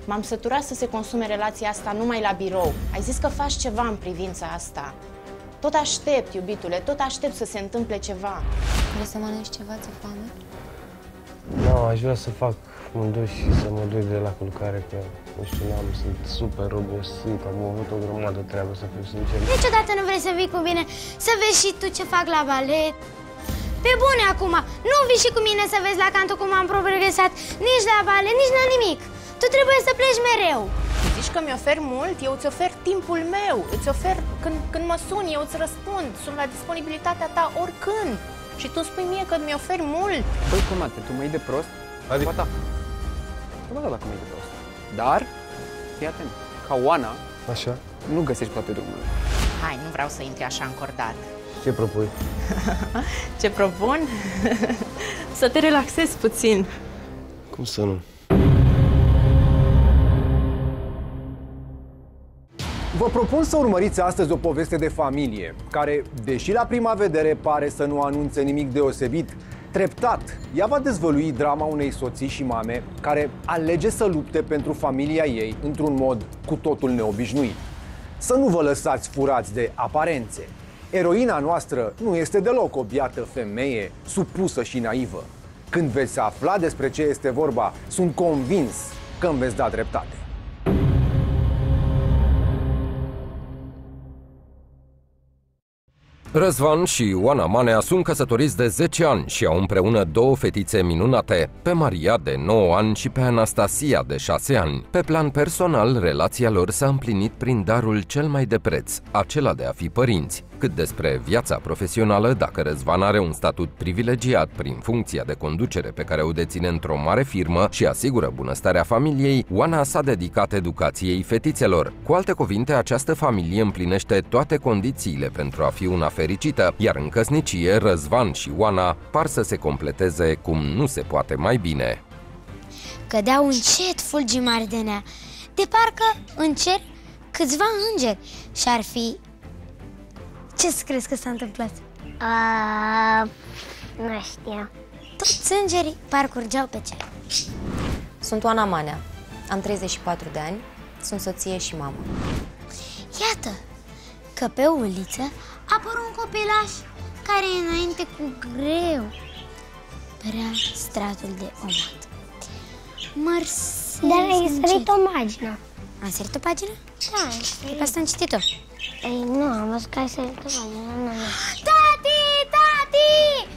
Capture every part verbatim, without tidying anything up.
M-am săturat să se consume relația asta numai la birou. Ai zis că faci ceva în privința asta. Tot aștept, iubitule, tot aștept să se întâmple ceva. Vrei să mănânci ceva, ți-e foame? Nu, aș vrea să fac un duș și să mă duc de la culcare, că, nu știu, n-am, sunt super obosit, am avut o grămadă de treabă, să fiu sincer. Niciodată nu vrei să vii cu mine să vezi și tu ce fac la balet? Pe bune acum, nu vii și cu mine să vezi la canto cum am progresat, nici la balet, nici la nimic. Tu trebuie să pleci mereu. Zici că mi-ofer mult? Eu îți ofer timpul meu, îți ofer, când, când mă suni, eu îți răspund, sunt la disponibilitatea ta oricând. Și tu spui mie că mi-oferi mult. Băi, Comate, tu mă iei de prost? Adică? Ba da. Ba da, dacă mă iei de prost. Dar, fii atent, ca Oana, Așa? nu găsești toate drumurile. Hai, nu vreau să intri așa încordat. Ce propui? Ce propun? Să te relaxezi puțin. Cum să nu? Vă propun să urmăriți astăzi o poveste de familie, care, deși la prima vedere pare să nu anunțe nimic deosebit, treptat, ea va dezvălui drama unei soții și mame care alege să lupte pentru familia ei într-un mod cu totul neobișnuit. Să nu vă lăsați furați de aparențe. Eroina noastră nu este deloc o biată femeie, supusă și naivă. Când veți afla despre ce este vorba, sunt convins că îmi veți da dreptate. Răzvan și Oana Manea sunt căsătoriți de zece ani și au împreună două fetițe minunate, pe Maria de nouă ani și pe Anastasia de șase ani. Pe plan personal, relația lor s-a împlinit prin darul cel mai de preț, acela de a fi părinți. Cât despre viața profesională, dacă Răzvan are un statut privilegiat prin funcția de conducere pe care o deține într-o mare firmă și asigură bunăstarea familiei, Oana s-a dedicat educației fetițelor. Cu alte cuvinte, această familie împlinește toate condițiile pentru a fi una fericită, iar în căsnicie, Răzvan și Oana par să se completeze cum nu se poate mai bine. Cădeau încet fulgii mari de nea, de parcă în cer câțiva îngeri și-ar fi... Ce-ți crezi că s-a întâmplat? Uh, nu știu. Toți îngerii parcurgeau pe cer. Sunt Oana Manea, am treizeci și patru de ani, sunt soție și mamă. Iată că pe uliță apără un copilaș care înainte cu greu părea stratul de omat. Mărse. Dar ai sărit o pagină. Ai sărit o pagină? Da. Pe asta am citit-o. Ei, nu, am văzut că ai sărit o pagină. Nu, nu. Tati! Tati!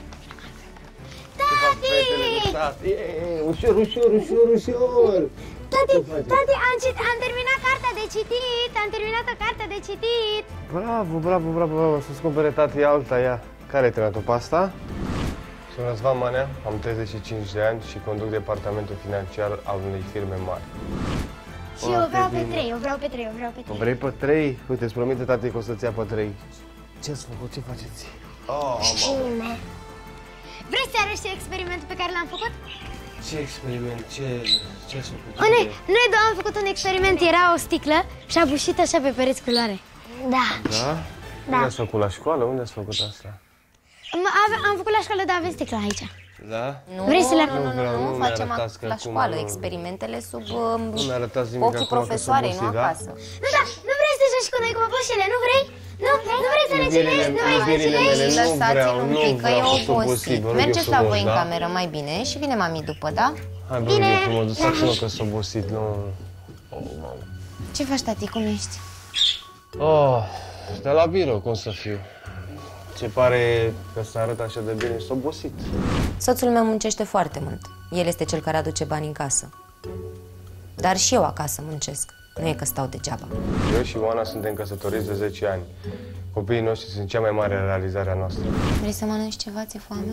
Tati! Tati! Ușor, ușor, ușor, ușor! Tati, tati, am, cit- am terminat cartea de citit, am terminat o carte de citit. Bravo, bravo, bravo, bravo, să-ți cumpere tati alta, ia. Care ai terminat-o pe asta? Sunt Răzvan Manea, am treizeci și cinci de ani și conduc departamentul financiar al unei firme mari. Și eu vreau pe trei, eu vreau pe trei, eu vreau pe trei. Vrei pe trei? Uite, îți promite tati că o să-ți ia pe trei. Ce-ați făcut? Ce faceți? Oh, Cine? Vrei să arăți experimentul pe care l-am făcut? Ce experiment? Ce, ce ați făcut? O, noi, noi două am făcut un experiment, era o sticlă și a bușit așa pe pereți culoare. Da. Da? Da. Unde ați făcut? La școală? Unde ați făcut asta? Am, am făcut la școală, dar avem sticlă aici. Da? Nu, Vrei să le nu, nu, vreau, nu, nu nu, mi-arătați facem că la acum școală nu- experimentele sub Nu mi-arătați nimic ochii acum că profesoarei, sunt nu obosit, da? acasă. Nu, da, nu vrei să joci cu noi cu păpușile, nu vrei? Nu, nu vrei să ne cinești, nu vrei să ne Iubirile mele, cinești? nu Lăsați-l vreau, un nu pic, că vreau, e sunt obosit, obosit. vă rog eu Mergeți la frumos, voi în da? cameră mai bine și vine mami după, da? Hai, vă rog eu frumos, dusați-mă că sunt obosit, nu... Oh, mamă. Ce faci, tati? Cum ești? Oh, de la birou, cum să fiu? Ce pare că se arătă așa de bine, sunt obosit. Soțul meu muncește foarte mult. El este cel care aduce bani în casă. Dar și eu acasă muncesc. Nu e că stau degeaba. Eu și Oana suntem căsătoriți de zece ani. Copiii noștri sunt cea mai mare realizare a noastră. Vrei să mănânci ceva? Ți-e foame?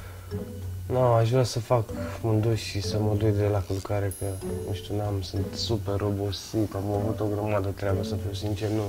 Nu, aș vrea să fac un duș și să mă duc de la culcare, că, nu știu, n-am, sunt super obosit, am avut o grămadă de treabă, să fiu sincer, nu...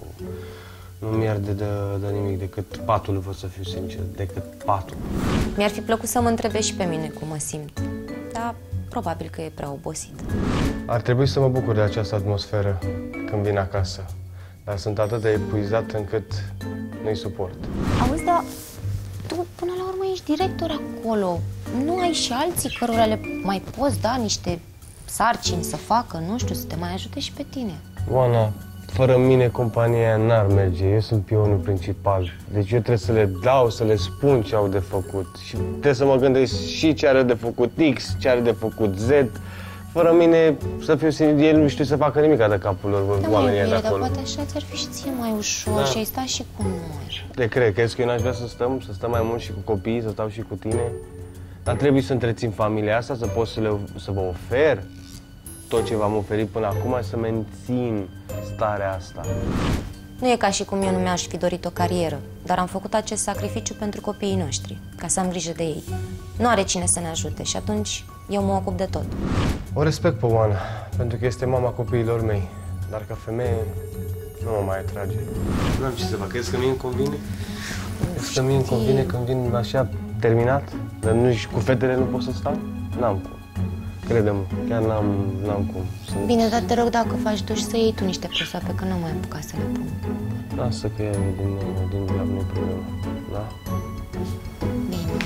Nu mi-arde de, de nimic decât patul, vă să fiu sincer, decât patul. Mi-ar fi plăcut să mă întrebe și pe mine cum mă simt. Dar probabil că e prea obosit. Ar trebui să mă bucur de această atmosferă când vin acasă, dar sunt atât de epuizat încât nu-i suport. Auzi, dar tu până la urmă ești director acolo. Nu ai și alții cărora le mai poți da niște sarcini să facă, nu știu, să te mai ajute și pe tine. Oana, fără mine compania aia n-ar merge, eu sunt pionul principal. Deci eu trebuie să le dau, să le spun ce au de făcut. Și trebuie să mă gândesc și ce are de făcut X, ce are de făcut Z. Fără mine, să fiu sincer, el nu știu să facă nimic de capul lor, Da, oamenii mai de dar acolo. poate așa ți-ar fi și ție mai ușor Da. și ai sta și cu noi. Te cred, crezi că eu n-aș vrea să stăm, să stăm mai mult și cu copiii, să stau și cu tine? Dar trebuie să întrețin familia asta, să pot să, le, să vă ofer tot ce v-am oferit până acum, să mențin starea asta. Nu e ca și cum eu nu mi-aș fi dorit o carieră, dar am făcut acest sacrificiu pentru copiii noștri, ca să am grijă de ei. Nu are cine să ne ajute și atunci eu mă ocup de tot. O respect pe Oana, pentru că este mama copiilor mei, dar ca femeie nu mă mai atrage. Nu am ce să fac, crezi că mie îmi convine? Crezi că mie îmi convine când vin așa terminat? Dar nu, și cu fetele nu pot să stau? N-am cum. Crede-mă, chiar n-am, n-am cum. Sunt... Bine, dar te rog, dacă faci duș, să iei tu niște prosoape, că nu mai apucat să le pun. Lasă că e din, din dulap, nu-i problemă, da? Bine.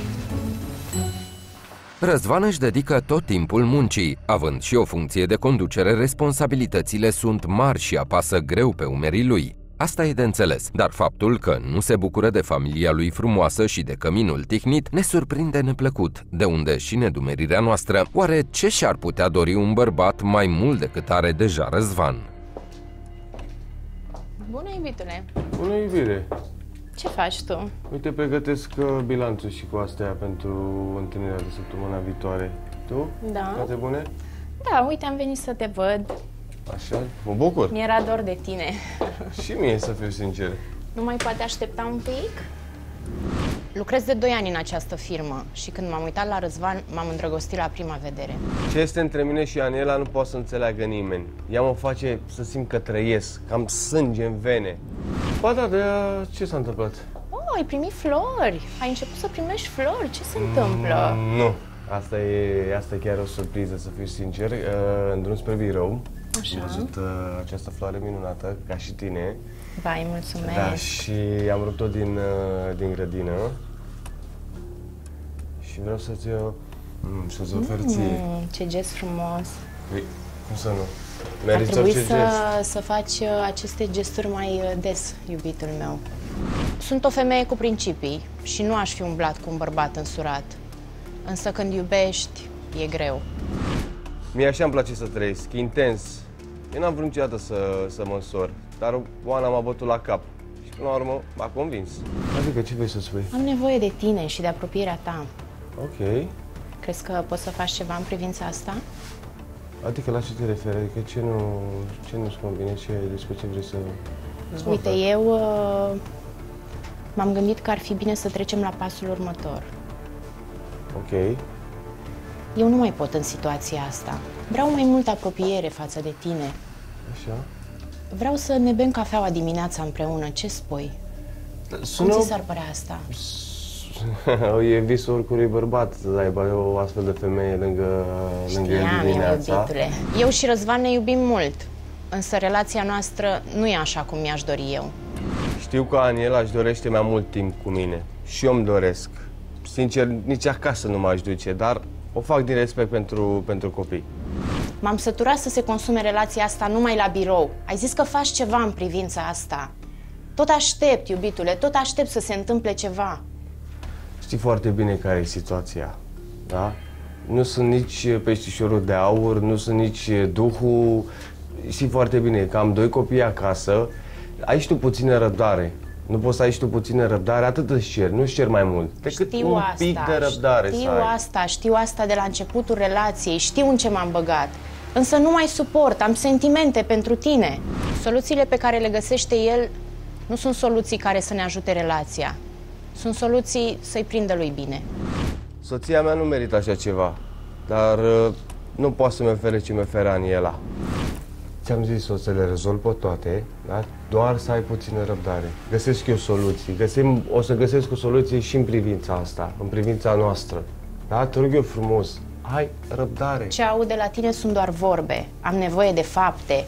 Răzvan își dedică tot timpul muncii. Având și o funcție de conducere, responsabilitățile sunt mari și apasă greu pe umerii lui. Asta e de înțeles, dar faptul că nu se bucură de familia lui frumoasă și de căminul tihnit ne surprinde neplăcut, de unde și nedumerirea noastră. Oare ce și-ar putea dori un bărbat mai mult decât are deja Răzvan? Bună, iubitule! Bună iubire! Ce faci tu? Uite, pregătesc uh, bilanțul și cu astea pentru întâlnirea de săptămâna viitoare. Tu? Da. Toate bune? Da, uite, am venit să te văd. Așa? Mă bucur! Mi-era dor de tine. Și mie, să fiu sincer. Nu mai poate aștepta un pic? Lucrez de doi ani în această firmă și când m-am uitat la Răzvan, m-am îndrăgostit la prima vedere. Ce este între mine și Aniela nu poate să înțeleagă nimeni. Ea mă face să simt că trăiesc, că am sânge în vene. Ba da, de ce s-a întâmplat? Oh, ai primit flori! Ai început să primești flori? Ce se întâmplă? Mm, nu. Asta e, asta e chiar o surpriză, să fiu sincer. Uh, în drum spre birou Așa. am văzut uh, această floare minunată, ca și tine. Vai, mulțumesc! Da, și am rupt-o din, uh, din grădină. Și vreau să-ți uh, mm, să-ți ofer ție. Mm, ce gest frumos! Păi, cum să nu? Ar Meriți trebui orice să, gest. să faci uh, aceste gesturi mai uh, des, iubitul meu. Sunt o femeie cu principii și nu aș fi umblat cu un bărbat însurat. Însă când iubești, e greu. Mie așa îmi place să trăiesc, intens. Eu n-am vrut niciodată să, să mă însor, dar Oana m-a bătut la cap. Și până la urmă m-a convins. Adică ce vrei să spui? Am nevoie de tine și de apropierea ta. Ok. Crezi că poți să faci ceva în privința asta? Adică la ce te referi? Adică ce nu, ce nu-ți convine? Ce, despre ce vrei să... Uite, eu uh, m-am gândit că ar fi bine să trecem la pasul următor. Ok. Eu nu mai pot în situația asta. Vreau mai multă apropiere față de tine. Așa. Vreau să ne bem cafeaua dimineața împreună. Ce spui? Sună... Cum ți s-ar părea asta? E visul oricărui bărbat să aibă o astfel de femeie lângă, lângă el Știam eu, dimineața. iubitule. Eu și Răzvan ne iubim mult, însă relația noastră nu e așa cum mi-aș dori eu. Știu că Aniela își dorește mai mult timp cu mine. Și eu îmi doresc. Sincer, nici acasă nu m-aș duce, dar o fac din respect pentru, pentru copii. M-am săturat să se consume relația asta numai la birou. Ai zis că faci ceva în privința asta. Tot aștept, iubitule, tot aștept să se întâmple ceva. Știi foarte bine care e situația, da? Nu sunt nici peștișorul de aur, nu sunt nici duhul. Știi foarte bine că am doi copii acasă, ai și tu puțină răbdare. Nu poți să ai și tu puțină răbdare, atât îți cer, nu-ți cer mai mult. Decât Știu un asta, pic de răbdare știu să ai. asta, știu asta de la începutul relației, știu în ce m-am băgat. Însă nu mai suport, am sentimente pentru tine. Soluțiile pe care le găsește el nu sunt soluții care să ne ajute relația. Sunt soluții să-i prindă lui bine. Soția mea nu merită așa ceva, dar uh, nu poate să-mi ofere ce mi oferă Aniela. Ți-am zis, o să le rezolv pe toate, da? Doar să ai puțină răbdare. Găsesc eu soluții. Găsim, o să găsesc o soluție și în privința asta, în privința noastră. Da? Te rog eu frumos, ai răbdare. Ce aud de la tine sunt doar vorbe. Am nevoie de fapte.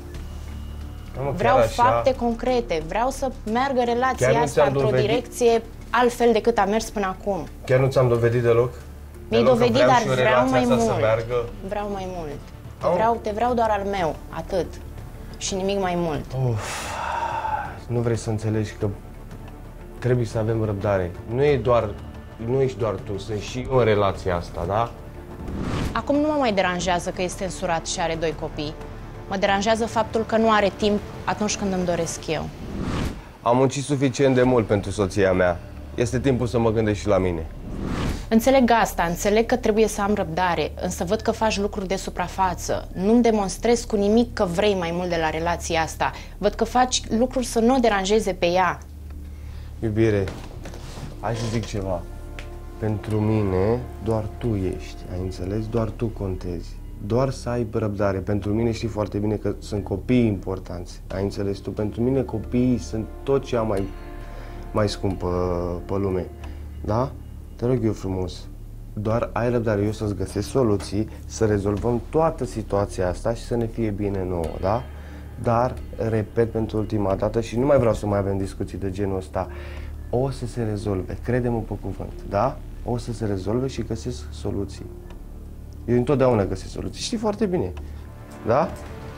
Mă, Vreau așa? fapte concrete. Vreau să meargă relația Chiar nu asta ți-am într-o dovedit? direcție altfel decât a mers până acum. Chiar nu ți-am dovedit deloc? Mi-ai Deloc că dovedit, vreau dar și eu vreau relația mai asta mult. Să meargă? Vreau mai mult. Te vreau, te vreau doar al meu, atât. Și nimic mai mult. Uf, nu vrei să înțelegi că trebuie să avem răbdare. Nu e doar, nu ești doar tu, sunt și eu în relația asta, da? Acum nu mă mai deranjează că este însurat și are doi copii. Mă deranjează faptul că nu are timp atunci când îmi doresc eu. Am muncit suficient de mult pentru soția mea. Este timpul să mă gândesc și la mine. Înțeleg asta, înțeleg că trebuie să am răbdare, însă văd că faci lucruri de suprafață. Nu-mi demonstrezi cu nimic că vrei mai mult de la relația asta. Văd că faci lucruri să nu o deranjeze pe ea. Iubire, hai să zic ceva. Pentru mine, doar tu ești, ai înțeles? Doar tu contezi. Doar să ai răbdare. Pentru mine știi foarte bine că sunt copii importanți, ai înțeles tu? Pentru mine copiii sunt tot ce am mai, mai scump pe, pe lume, da? Te rog eu frumos, doar ai răbdare, eu să-ți găsesc soluții, să rezolvăm toată situația asta și să ne fie bine nouă, da? Dar, repet pentru ultima dată și nu mai vreau să mai avem discuții de genul ăsta, o să se rezolve, crede-mă pe cuvânt, da? O să se rezolve și găsesc soluții. Eu întotdeauna găsesc soluții, știi foarte bine, da?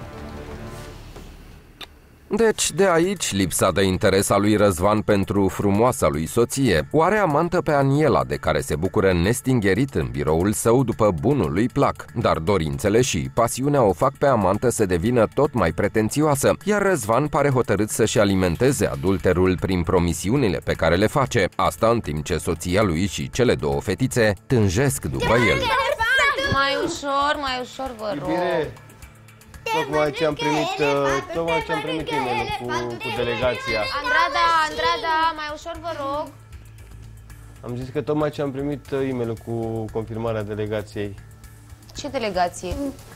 Deci, de aici lipsa de interes a lui Răzvan pentru frumoasa lui soție. O are amantă pe Aniela, de care se bucură nestingerit în biroul său după bunul lui plac. Dar dorințele și pasiunea o fac pe amantă să devină tot mai pretențioasă, iar Răzvan pare hotărât să-și alimenteze adulterul prin promisiunile pe care le face. Asta în timp ce soția lui și cele două fetițe tânjesc după el. Mai ușor, mai ușor, vă rog. Iubire, tocmai ce am primit, tocmai ce am primit e-mail cu, cu delegația. Andrada, Andrada, mai ușor, vă rog. Am zis că tocmai ce am primit e-mail cu confirmarea delegației. Ce delegație?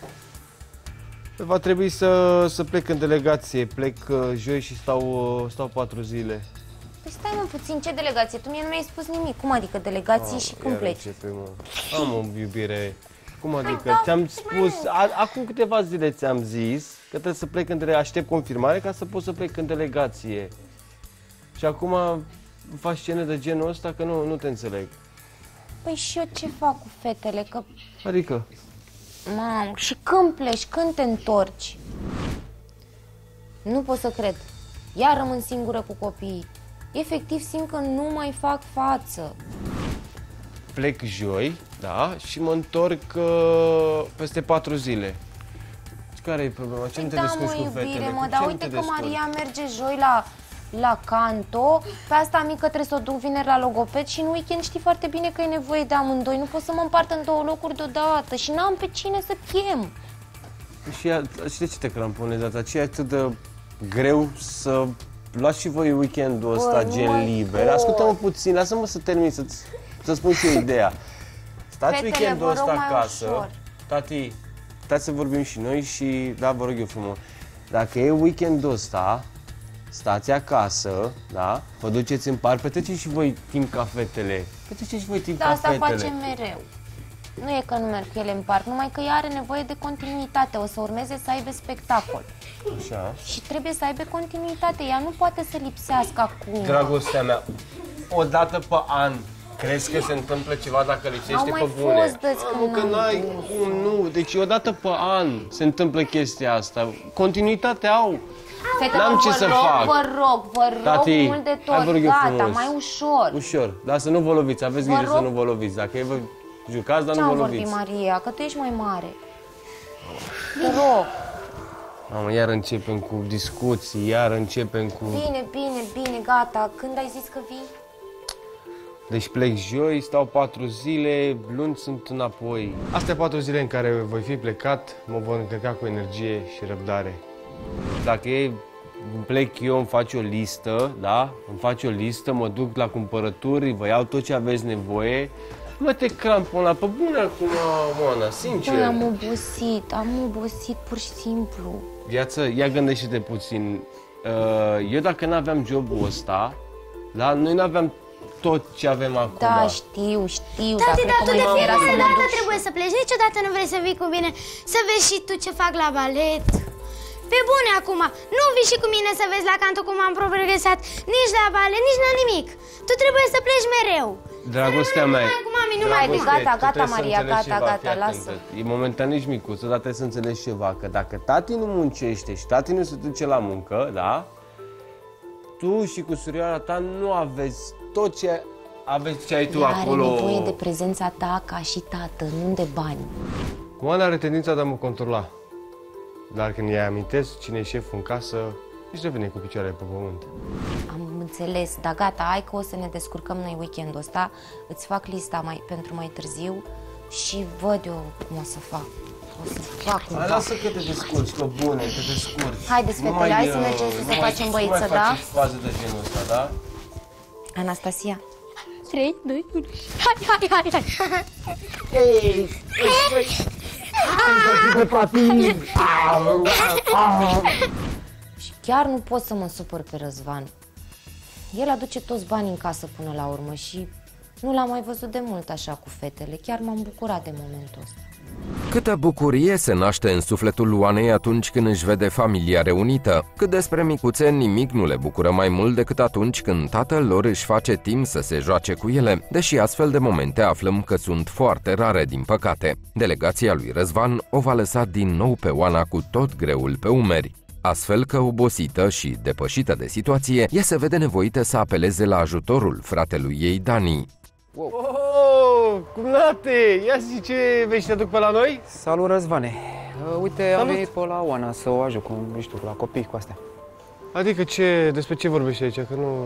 Va trebui să, să plec în delegație. Plec joi și stau, stau patru zile. Păi stai mă puțin, ce delegație? Tu mie nu mi-ai spus nimic. Cum adică delegație Ah, și cum iar pleci? începe, mă. Am o iubire. Cum adică? Ți-am spus, a, acum câteva zile ți-am zis că trebuie să plec în delegație, aștept confirmare ca să pot să plec în delegație. Și acum faci scene de genul ăsta că nu, nu te înțeleg. Păi și eu ce fac cu fetele? Că... Adică? Mamă, și când pleci? Când te întorci? Nu pot să cred. Iar rămân singură cu copiii. Efectiv simt că nu mai fac față. Plec joi, da, și mă întorc uh, peste patru zile. Care e problema? Ce Păi nu te da, descurci mă, cu iubire, fetele? mă, Cu dar ce uite nu te că descurci? Maria merge joi la, la canto, pe asta mică trebuie să o duc vineri la logoped și în weekend știi foarte bine că e nevoie de amândoi. Nu pot să mă împart în două locuri deodată și n-am pe cine să chem. Și ea, și de ce te cramponezi asta? Ce e atât de greu să luați și voi weekendul ăsta Bă, nu gen mai liber? pot. Ascultă-mă puțin, lasă-mă să termin, să-ți să spun și eu ideea. Stați Fetele, weekendul vă rog, ăsta mai acasă. ușor. Tati, stați să vorbim și noi și, da, vă rog eu frumos. Dacă e weekendul ăsta, stați acasă, da? Vă duceți în parc, petreceți și voi timp ca fetele. Petreceți și voi timp Da, ca asta fetele. facem mereu. Nu e că nu merg cu ele în parc, numai că ea are nevoie de continuitate. O să urmeze să aibă spectacol. Așa. Și trebuie să aibă continuitate. Ea nu poate să lipsească acum. Dragostea mea, o dată pe an, crezi că se întâmplă ceva dacă lipsește Au pe mai bune? fost dăți Mamă, când că n-am n-ai cum, nu. Deci o dată pe an se întâmplă chestia asta. Continuitate au. Fetelor, N-am ce vă să rog, fac. vă rog, vă rog Tati, mult de tot. hai, vă rog eu Gata, frumos. mai ușor. Ușor, dar să nu vă loviți, aveți Vă grijă să rog. nu vă loviți. Dacă e vă jucați, dar nu Ce-am vă vorbit, loviți. Maria? Că tu ești mai mare. Te rog. Mamă, iar începem cu discuții, iar începem cu... Bine, bine, bine, gata. Când ai zis că vii? Deci plec joi, stau patru zile, luni sunt înapoi. Astea patru zile în care voi fi plecat, mă voi încărca cu energie și răbdare. Dacă e, plec eu, îmi faci o listă, da? Îmi faci o listă, mă duc la cumpărături, vă iau tot ce aveți nevoie. Mă, te crampona, pe bune acum, Oana, sincer. Băi, am obosit, am obosit pur și simplu. Viață, ia gândește-te puțin. Eu dacă n-aveam jobul ăsta, da? Noi n-aveam tot ce avem acum. Da, știu, știu, dar Tati, cred dar că tu de mai era să fiecare mă dată duc și- trebuie să pleci. Niciodată nu vrei să vii cu mine să vezi și tu ce fac la balet. Pe bune acum, nu vii și cu mine să vezi la canto cum am progresat, nici la balet, nici la nimic. Tu trebuie să pleci mereu. Dragostea mea, Cum am mami, nu mai vin. Gata, gata, Maria, gata, gata, lasă. E momentan nici micuță, dar trebuie să înțelegi ceva, că dacă tati nu muncește și tati nu se duce la muncă, da? Tu și cu surioara ta nu aveți tot ce aveți ce ai tu Ea acolo. are nevoie de prezența ta ca și tată, nu de bani. Oana are tendința de a mă controla. Dar când îi amintesc cine e șeful în casă, își revine cu picioarele pe pământ. Am înțeles, dar gata, hai că o să ne descurcăm noi weekendul ăsta. Îți fac lista mai, pentru mai târziu și văd eu cum o să fac. O să fac un Hai, lasă că te descurci, că bune, te descurci. Haideți, fetele, hai să mergem să se facem băiță, da? Nu mai faceți faze de genul ăsta, da? Anastasia. trei, doi, unu. Hai, hai, hai, hai. Și chiar nu pot să mă supăr pe Răzvan. El aduce toți banii în casă până la urmă și nu l-am mai văzut de mult așa cu fetele. Chiar m-am bucurat de momentul ăsta. Câtă bucurie se naște în sufletul Oanei atunci când își vede familia reunită. Cât despre micuțe, nimic nu le bucură mai mult decât atunci când tatăl lor își face timp să se joace cu ele, deși astfel de momente aflăm că sunt foarte rare, din păcate. Delegația lui Răzvan o va lăsa din nou pe Oana cu tot greul pe umeri. Astfel că, obosită și depășită de situație, ea se vede nevoită să apeleze la ajutorul fratelui ei, Dani. Wow. Oh, cumnate, ia zi ce vei și te duc pe la noi? Salut, Răzvane. Uh, uite, Salut. Am venit pe la Oana să o ajut cu, nu știu, la copii cu astea. Adică ce, despre ce vorbești aici? Că nu...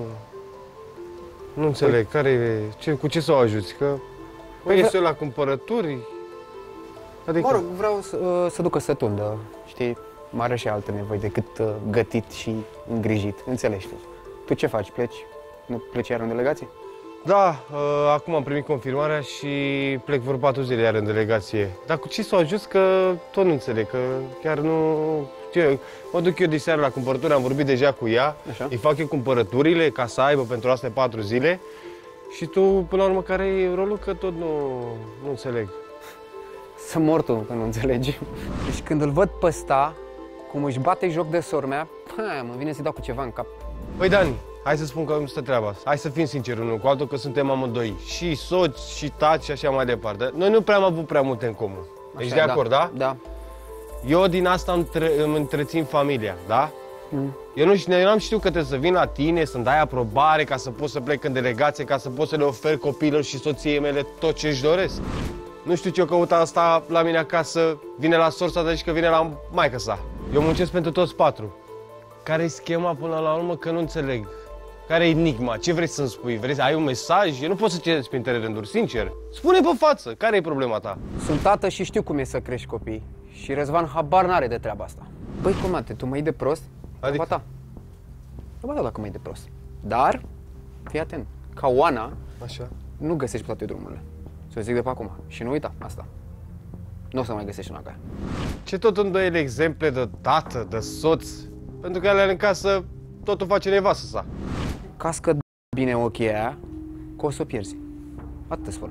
Nu înțeleg, păi, care ce, cu ce să o ajuți? Că... Păi este la cumpărături? Adică... Mă rog, vreau să, uh, să ducă să tundă, știi? Mai are și alte nevoi decât uh, gătit și îngrijit, înțelegi tu. Tu ce faci? Pleci? Nu pleci iar în delegație? Da, uh, acum am primit confirmarea și plec vreo patru zile iar în delegație. Dar cu ce să o ajut, că tot nu înțeleg, că chiar nu... Știu, mă duc eu de seară la cumpărături, am vorbit deja cu ea, așa, îi fac eu cumpărăturile ca să aibă pentru astea patru zile și tu, până la urmă, care e rolul, că tot nu, nu înțeleg. Să mor tu, că nu înțelegi. Deci când îl văd pe ăsta, cum își bate joc de sora mea, mă vine să-i dau cu ceva în cap. Păi, Dani, hai să spun că nu stă treaba asta. Hai să fim sinceri unul cu altul, că suntem amândoi. Și soți, și tați, și așa mai departe. Noi nu prea am avut prea multe în comun. Ești de acord, da? Da. Eu din asta îmi, tre îmi întrețin familia, da? Mm. Eu nu eu am știut că trebuie să vin la tine, să-mi dai aprobare ca să pot să plec în delegație, ca să pot să le ofer copiilor și soției mele tot ce își doresc. Nu știu ce-o căută asta la mine acasă, vine la sorța ta și că vine la maică sa. Eu muncesc pentru toți patru. Care-i schema până la urmă, că nu înțeleg? Care-i enigma? Ce vrei să-mi spui? Vrei să ai un mesaj? Eu nu pot să citesc printre rânduri, sincer. Spune pe față, care e problema ta? Sunt tată și știu cum e să crești copii. Și Răzvan habar n-are de treaba asta. Băi, comate, tu mă iei de prost? Adică? Ba ta. Nu da dacă mă iei de prost. Dar, fii atent, ca Oana, așa, nu găsești toate drumurile. Să zic de pe acum. Și nu uita asta. Nu o să mai găsești una ca aia. Ce tot îndoieli exemple de tată, de soț? Pentru că alea în casă totul face nevastă sa. Cască bine ochii aia, că o să o pierzi. Atât spun.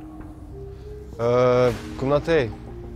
Uh, cumnate,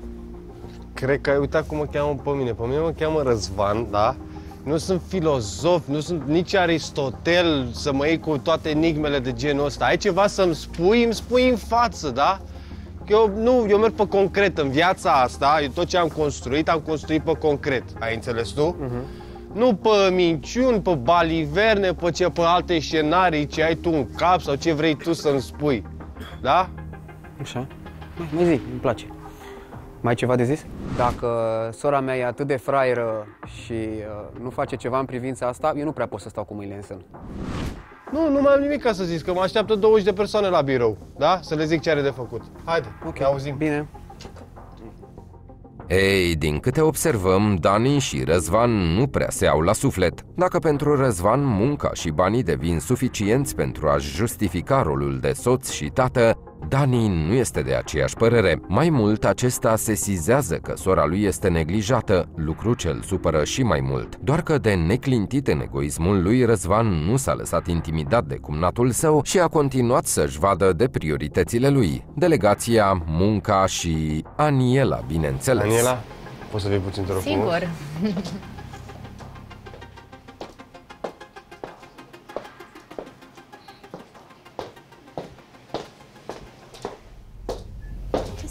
cred că ai uitat cum mă cheamă pe mine. Pe mine mă cheamă Răzvan, da? Nu sunt filozof, nu sunt nici Aristotel să mă iei cu toate enigmele de genul ăsta. Ai ceva să-mi spui, îmi spui în față, da? Eu, nu, eu merg pe concret în viața asta, eu tot ce am construit, am construit pe concret. Ai înțeles tu? Uh-huh. Nu pe minciuni, pe baliverne, pe ce, pe alte scenarii ce ai tu în cap sau ce vrei tu să-mi spui. Da? Așa. Mai zi, îmi place. Mai ai ceva de zis? Dacă sora mea e atât de fraieră și uh, nu face ceva în privința asta, eu nu prea pot să stau cu mâinile în sân. Nu, nu mai am nimic ca să zic, că mă așteaptă douăzeci de persoane la birou, da? Să le zic ce are de făcut. Haide, ok, ne auzim. Bine. Ei, din câte observăm, Dani și Răzvan nu prea se au la suflet. Dacă pentru Răzvan munca și banii devin suficienți pentru a-și justifica rolul de soț și tată, Dani nu este de aceeași părere. Mai mult, acesta sesizează că sora lui este neglijată, lucru ce îl supără și mai mult. Doar că de neclintit în egoismul lui, Răzvan nu s-a lăsat intimidat de cumnatul său și a continuat să-și vadă de prioritățile lui: delegația, munca și Aniela, bineînțeles. Aniela, poți să vii puțin, te rog frumos? Sigur.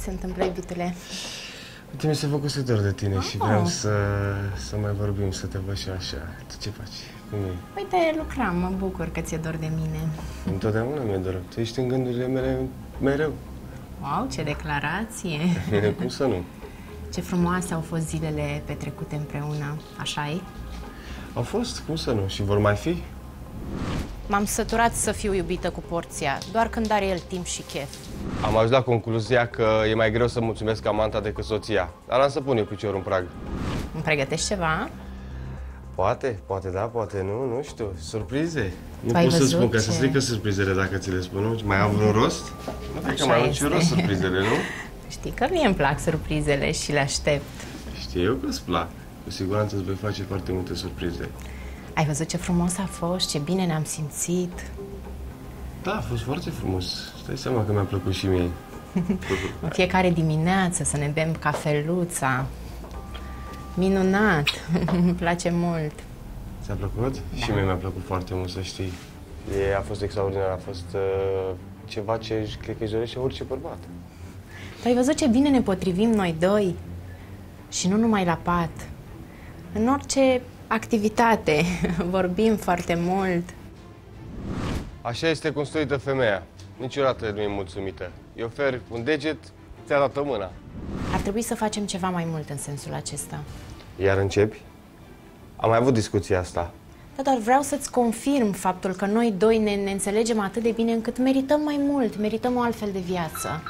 se întâmplă, iubitule? Uite, mi s-a făcut dor de tine oh. și vreau să, să mai vorbim, să te văd și așa. Tu ce faci? Cum e? Uite, lucram, mă bucur că ți-e dor de mine. Întotdeauna mi-e dor. Tu ești în gândurile mele mereu. Wow, ce declarație! Cum să nu? Ce frumoase au fost zilele petrecute împreună, așa-i? Au fost, cum să nu? Și vor mai fi? M-am săturat să fiu iubită cu porția, doar când are el timp și chef. Am ajuns la concluzia că e mai greu să mulțumesc amanta decât soția. Dar am să pun eu piciorul în prag. Îmi pregătești ceva? Poate, poate da, poate nu, nu știu. Surprize. Nu pot să spun, ce? că se strică surprizele dacă ți le spun, nu? Mai au vreun rost? Nu cred că mai au niciun rost surprizele, nu? Știi că mie îmi plac surprizele și le aștept. Știu eu că îți plac. Cu siguranță îți voi face foarte multe surprize. Ai văzut ce frumos a fost, ce bine ne-am simțit? Da, a fost foarte frumos. Stai seama că mi-a plăcut și mie. În fiecare dimineață să ne bem cafeluța. Minunat! Îmi place mult. Ți-a plăcut? Da. Și mie mi-a plăcut foarte mult, să știi. E, a fost extraordinar, a fost uh, ceva ce cred că își dorește orice bărbat. Tu ai văzut ce bine ne potrivim noi doi? Și nu numai la pat. În orice activitate. Vorbim foarte mult. Așa este construită femeia. Niciodată nu e mulțumită. Îi oferi un deget, ți-a dat mâna. Ar trebui să facem ceva mai mult în sensul acesta. Iar începi? Am mai avut discuția asta. Da, dar vreau să-ți confirm faptul că noi doi ne, ne înțelegem atât de bine încât merităm mai mult, merităm o altfel de viață.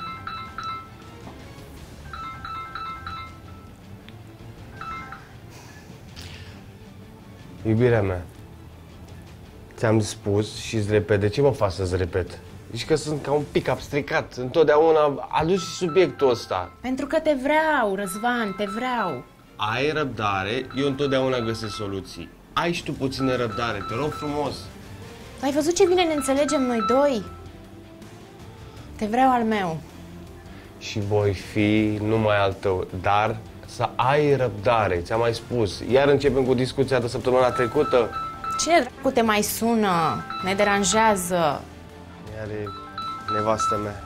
Iubirea mea, ți-am spus și îți repet, de ce mă fac să-ți repet? Zici că sunt ca un pic-up stricat, întotdeauna aduci subiectul ăsta. Pentru că te vreau, Răzvan, te vreau. Ai răbdare, eu întotdeauna găsesc soluții. Ai și tu puțină răbdare, te rog frumos. Ai văzut ce bine ne înțelegem noi doi? Te vreau al meu. Și voi fi numai al tău, dar să ai răbdare, ți-am mai spus. Iar începem cu discuția de săptămâna trecută. Cine dracu te mai sună? Ne deranjează. Iar e nevastă mea.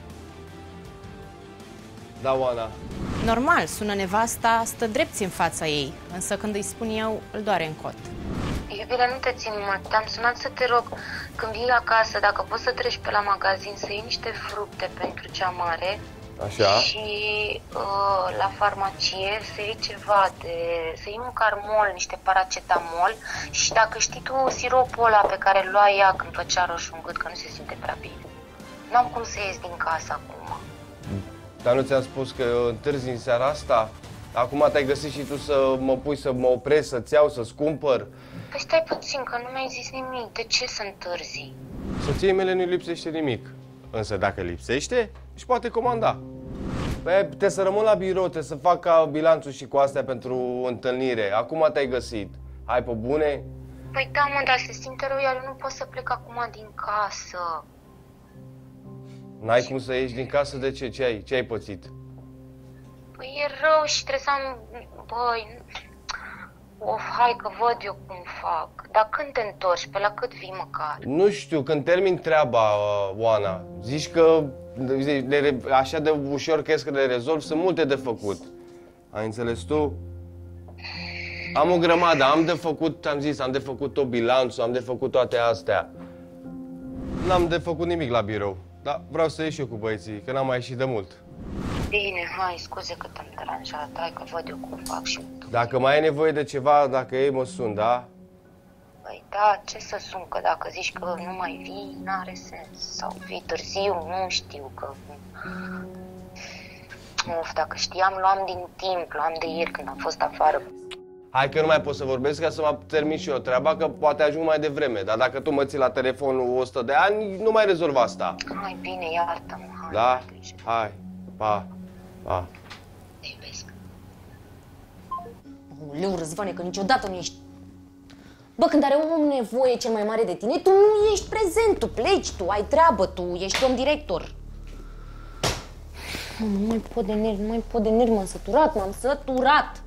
Da, Oana. Normal, sună nevasta, stă drept în fața ei, însă când îi spun eu, îl doare în cot. Iubirea, nu te țin mult. Te-am sunat să te rog, când vii acasă, dacă poți să treci pe la magazin, să iei niște fructe pentru cea mare. Așa. Și uh, la farmacie să iei ceva de... să iei un carmol, niște paracetamol. Și dacă știi tu siropul ăla pe care îl lua ea când făcea roșu în gât, că nu se simte prea bine. N-am cum să ies din casă acum. Dar nu ți-am spus că întârzi în seara asta? Acum te-ai găsit și tu să mă pui să mă opresc, să-ți iau, să-ți cumpăr? Păi stai puțin, că nu mi-ai zis nimic. De ce să întârzi? Soției mele nu-i lipsește nimic. Însă dacă lipsește, își poate comanda. Păi trebuie să rămân la birou, trebuie să fac ca bilanțul și cu astea pentru întâlnire. Acum te-ai găsit. Hai pe bune? Păi da, mă, dar se simte rău, iar eu nu pot să plec acum din casă. N-ai cum să ieși din casă? De ce? Ce ai? Ce ai pățit? Păi e rău și trebuie să am... Băi... Of, hai că văd eu cum fac. Dar când te întorci? Pe la cât vii măcar? Nu știu, când termin treaba, Oana. Zici că le, așa de ușor crezi că le rezolv? Sunt multe de făcut. Ai înțeles tu? Am o grămadă, am de făcut, am zis, am de făcut tot bilanțul, am de făcut toate astea. N-am de făcut nimic la birou. Dar vreau să ieși eu cu băieții, că n-am mai ieșit de mult. Bine, hai, scuze că te-am deranjat, hai că văd eu cum fac și... Dacă mai ai nevoie de ceva, dacă ei mă sun, da? Păi da, ce să sun, că dacă zici că nu mai vii, n-are sens. Sau vii târziu, nu știu, că... Of, dacă știam, luam din timp, luam de ieri când am fost afară. Hai că nu mai pot să vorbesc ca să mă termin și eu treaba, că poate ajung mai devreme. Dar dacă tu mă ții la telefonul o sută de ani, nu mai rezolv asta. Hai, bine, iartă-mă, hai. Da? Hai, pa, pa. Te iubesc. Leu, Răzvane, că niciodată nu ești... Bă, când are omul nevoie cel mai mare de tine, tu nu ești prezent, tu pleci, tu ai treabă, tu ești om director. Mă, nu mai pot de nervi, nu mai pot de nervi, m-am săturat, m-am săturat.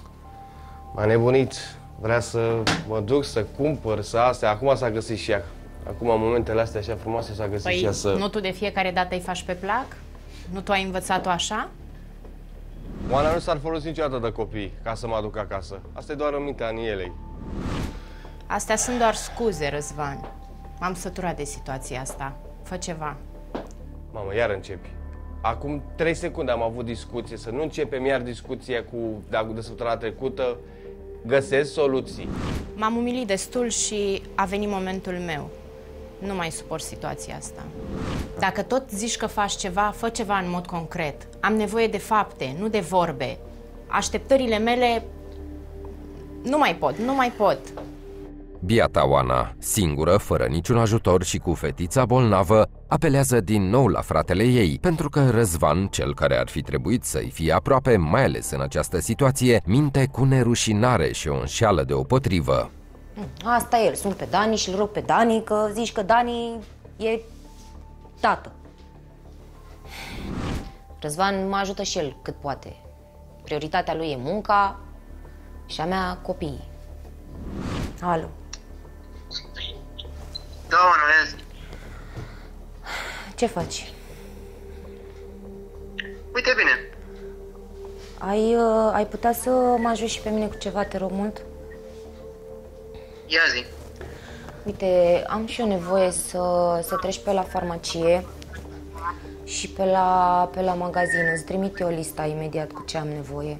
M-a nebunit. Vrea să mă duc, să cumpăr, să astea. Acum s-a găsit și ea. Acum, în momentele astea așa frumoase, s-a găsit Păi, și ea să... nu tu de fiecare dată îi faci pe plac? Nu tu ai învățat-o așa? Oana nu s-ar folosi niciodată de copii ca să mă aduc acasă. Asta e doar în mintea Anielei. Astea sunt doar scuze, Răzvan. M-am săturat de situația asta. Fă ceva. Mamă, iar începi. Acum trei secunde am avut discuție, să nu începem iar discuția cu de, de săptămâna trecută. Găsesc soluții. M-am umilit destul și a venit momentul meu. Nu mai suport situația asta. Dacă tot zici că faci ceva, fă ceva în mod concret. Am nevoie de fapte, nu de vorbe. Așteptările mele... Nu mai pot, nu mai pot. Biata Oana, singură, fără niciun ajutor și cu fetița bolnavă, apelează din nou la fratele ei, pentru că Răzvan, cel care ar fi trebuit să-i fie aproape, mai ales în această situație, minte cu nerușinare și o înșeală deopotrivă. Asta e el, sunt pe Dani și îl rog pe Dani că zici că Dani e tată. Răzvan mă ajută și el cât poate. Prioritatea lui e munca și a mea copiii. Alo. Da, Oana, ce faci? Uite bine. Ai, uh, ai putea să mă ajuți și pe mine cu ceva, te rog mult? Ia zi. Uite, am și eu nevoie să, să treci pe la farmacie și pe la, pe la magazin. Îți trimit eu lista imediat cu ce am nevoie.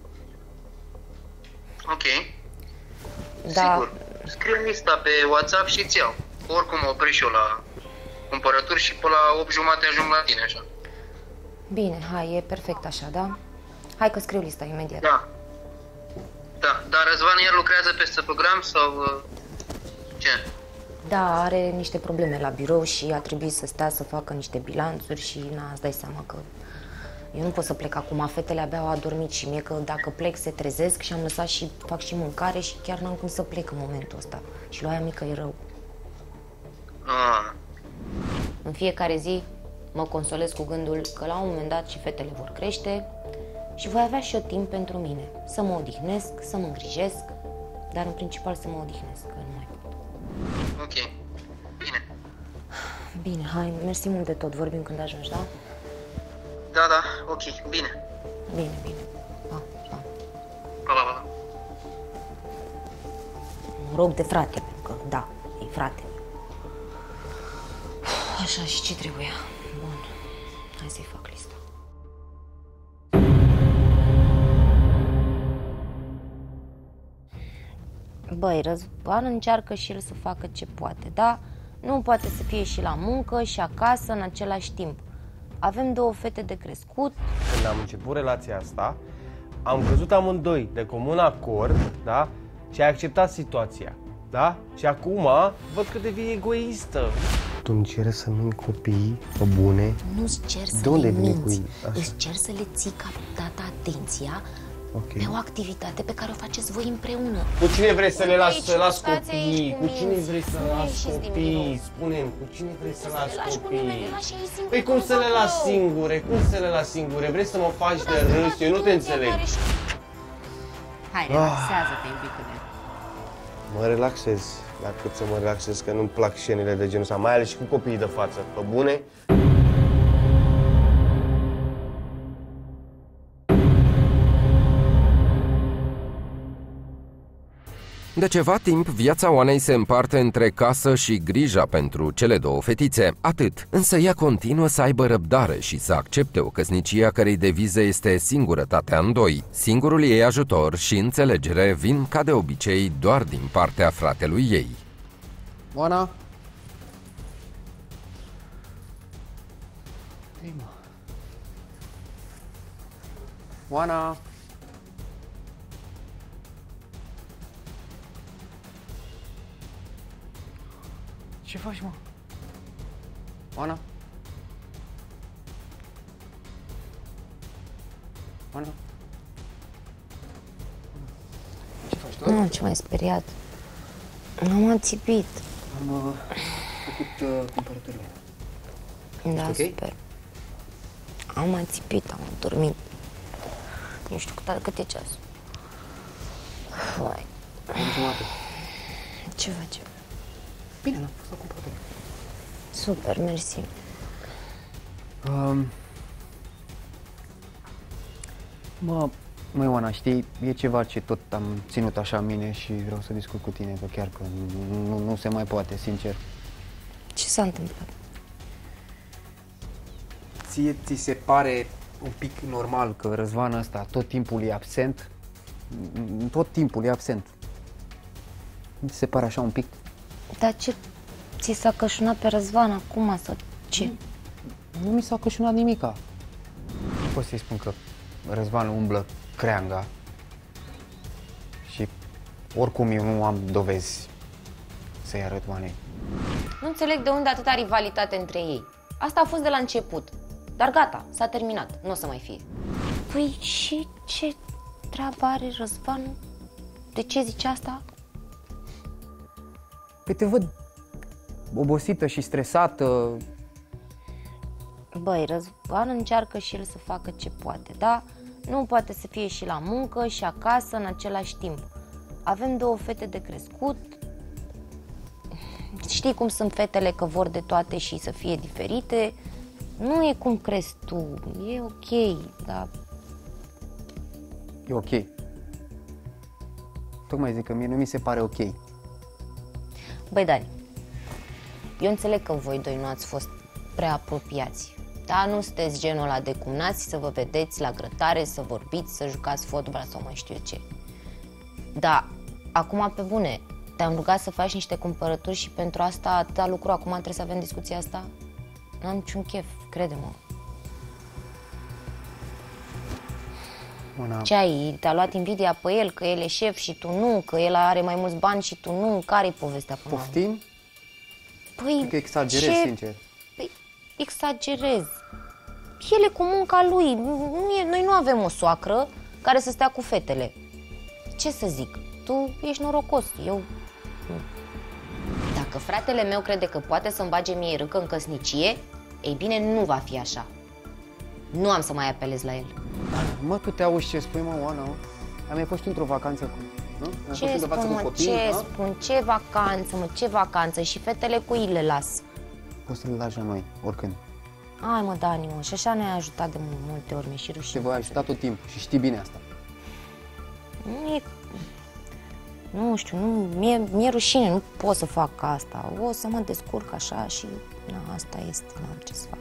Ok. Da. Sigur. Scriu lista pe WhatsApp și îți iau. Oricum mă opresc și eu la cumpărături și pe la opt jumate ajung la tine, așa. Bine, hai, e perfect așa, da? Hai că scriu lista imediat. Da. Da, dar Răzvan el lucrează peste program sau ce? Da, are niște probleme la birou și a trebuit să stea să facă niște bilanțuri și, na, îți dai seama că eu nu pot să plec acum, fetele abia au adormit și mie că dacă plec se trezesc și am lăsat și fac și mâncare și chiar n-am cum să plec în momentul ăsta. Și lui aia mică e rău. Ah. În fiecare zi mă consolez cu gândul că la un moment dat și fetele vor crește și voi avea și eu timp pentru mine. Să mă odihnesc, să mă îngrijesc, dar în principal să mă odihnesc, că nu mai pot. Ok. Bine. Bine, hai, mersi mult de tot. Vorbim când ajungi, da? Da, da, ok, bine. Bine, bine. Pa, pa. Pa, pa, pa. Mă rog de frate, pentru că, da, e frate. Așa, și ce trebuia? Bun, hai să-i fac lista. Băi, Răzvan încearcă și el să facă ce poate, da? Nu poate să fie și la muncă și acasă în același timp. Avem două fete de crescut. Când am început relația asta, am căzut amândoi de comun acord, da? Și ai acceptat situația, da? Și acum văd că devii egoistă. Tu îmi cere să nu-mi copii pe bune? Nu-ți cer să de unde le vine minți, cu îți cer să le ții ca data atenția okay. pe o activitate pe care o faceți voi împreună. Cu cine vrei să le las, Aici, să las stați aici copii? cu Cu cine minți. vrei să Nu las ieșiți din copii? birou. Spune-mi, cu cine vrei să las le lași cu copii? nimeni, le lași ei singuri Păi cum acolo. să le las singure? Cum să le las singure? Vrei să mă faci de râs? Eu nu te înțeleg. Hai, relaxează-te, iubitule. Mă relaxez, la cât să mă relaxez, că nu-mi plac scenele de genul ăsta, mai ales și cu copiii de față. Pe bune? De ceva timp, viața Oanei se împarte între casă și grija pentru cele două fetițe. Atât, însă ea continuă să aibă răbdare și să accepte o căsnicie a cărei deviză este singurătatea în doi. Singurul ei ajutor și înțelegere vin, ca de obicei, doar din partea fratelui ei. Oana? Oana? Ce faci, mă? Oana? Oana? Ce faci, tu? Nu, ce m-ai speriat. Am ațipit. Am uh, făcut uh, cumpărăturile. Da, okay? super. Am ațipit, am dormit. Nu știu cât, cât e ceasul. Vai. Jumate. Ce facem? Bine, n-am fost acum poate. Super, mersi. Um, mă, mă, Ioana, știi, e ceva ce tot am ținut așa în mine și vreau să discut cu tine, că chiar că nu, nu, nu se mai poate, sincer. Ce s-a întâmplat? Ție ți se pare un pic normal că Răzvan ăsta tot timpul e absent? Tot timpul e absent. Nu ți se pare așa un pic? Dar ce? Ți s-a cășunat pe Răzvan acum sau ce? Nu, nu mi s-a cășunat nimica. Nu pot să-i spun că Răzvan umblă creanga și oricum eu nu am dovezi să-i arăt Oanei. Nu înțeleg de unde atâta rivalitate între ei. Asta a fost de la început. Dar gata, s-a terminat, nu o să mai fie. Păi și ce treabă are Răzvan? De ce zici asta? Păi te văd obosită și stresată. Băi, Răzvan încearcă și el să facă ce poate, da? Nu poate să fie și la muncă și acasă în același timp. Avem două fete de crescut. Știi cum sunt fetele, că vor de toate și să fie diferite. Nu e cum crezi tu, e ok, dar... E ok. Tocmai zic că mie nu mi se pare ok. Băi, Dani, eu înțeleg că voi doi nu ați fost prea apropiați, dar nu sunteți genul ăla de cumnați să vă vedeți la grătare, să vorbiți, să jucați fotbal sau mai știu eu ce. Dar, acum pe bune, te-am rugat să faci niște cumpărături și pentru asta atâta lucru, acum trebuie să avem discuția asta? N-am niciun chef, crede-mă. Una... Ce ai? Te-a luat invidia pe el, că el e șef și tu nu, că el are mai mulți bani și tu nu? Care-i povestea până la urmă? Poftim? Păi, că exagerez, ce? sincer. Păi, exagerez. El e cu munca lui. Nu e, noi nu avem o soacră care să stea cu fetele. Ce să zic? Tu ești norocos, eu... Dacă fratele meu crede că poate să-mi bage mie râcă în căsnicie, ei bine, nu va fi așa. Nu am să mai apelez la el. Mă, tu te auzi ce spui, mă, Oana? Am mai fost într-o vacanță cu... Nu? Am Ce fost spun, mă, copii, ce da? spun, ce vacanță, mă, ce vacanță? Și fetele cu ei le las. Poți să le lași la noi, oricând. Ai, mă, Dani, mă, și așa ne-ai ajutat de multe ori, mi-e și rușine. Te voi ajuta tot timpul și știi bine asta. Nu e... Nu știu, nu, mi-e, mi-e rușine, nu pot să fac asta. O să mă descurc așa și... Na, asta este, n-am ce să fac.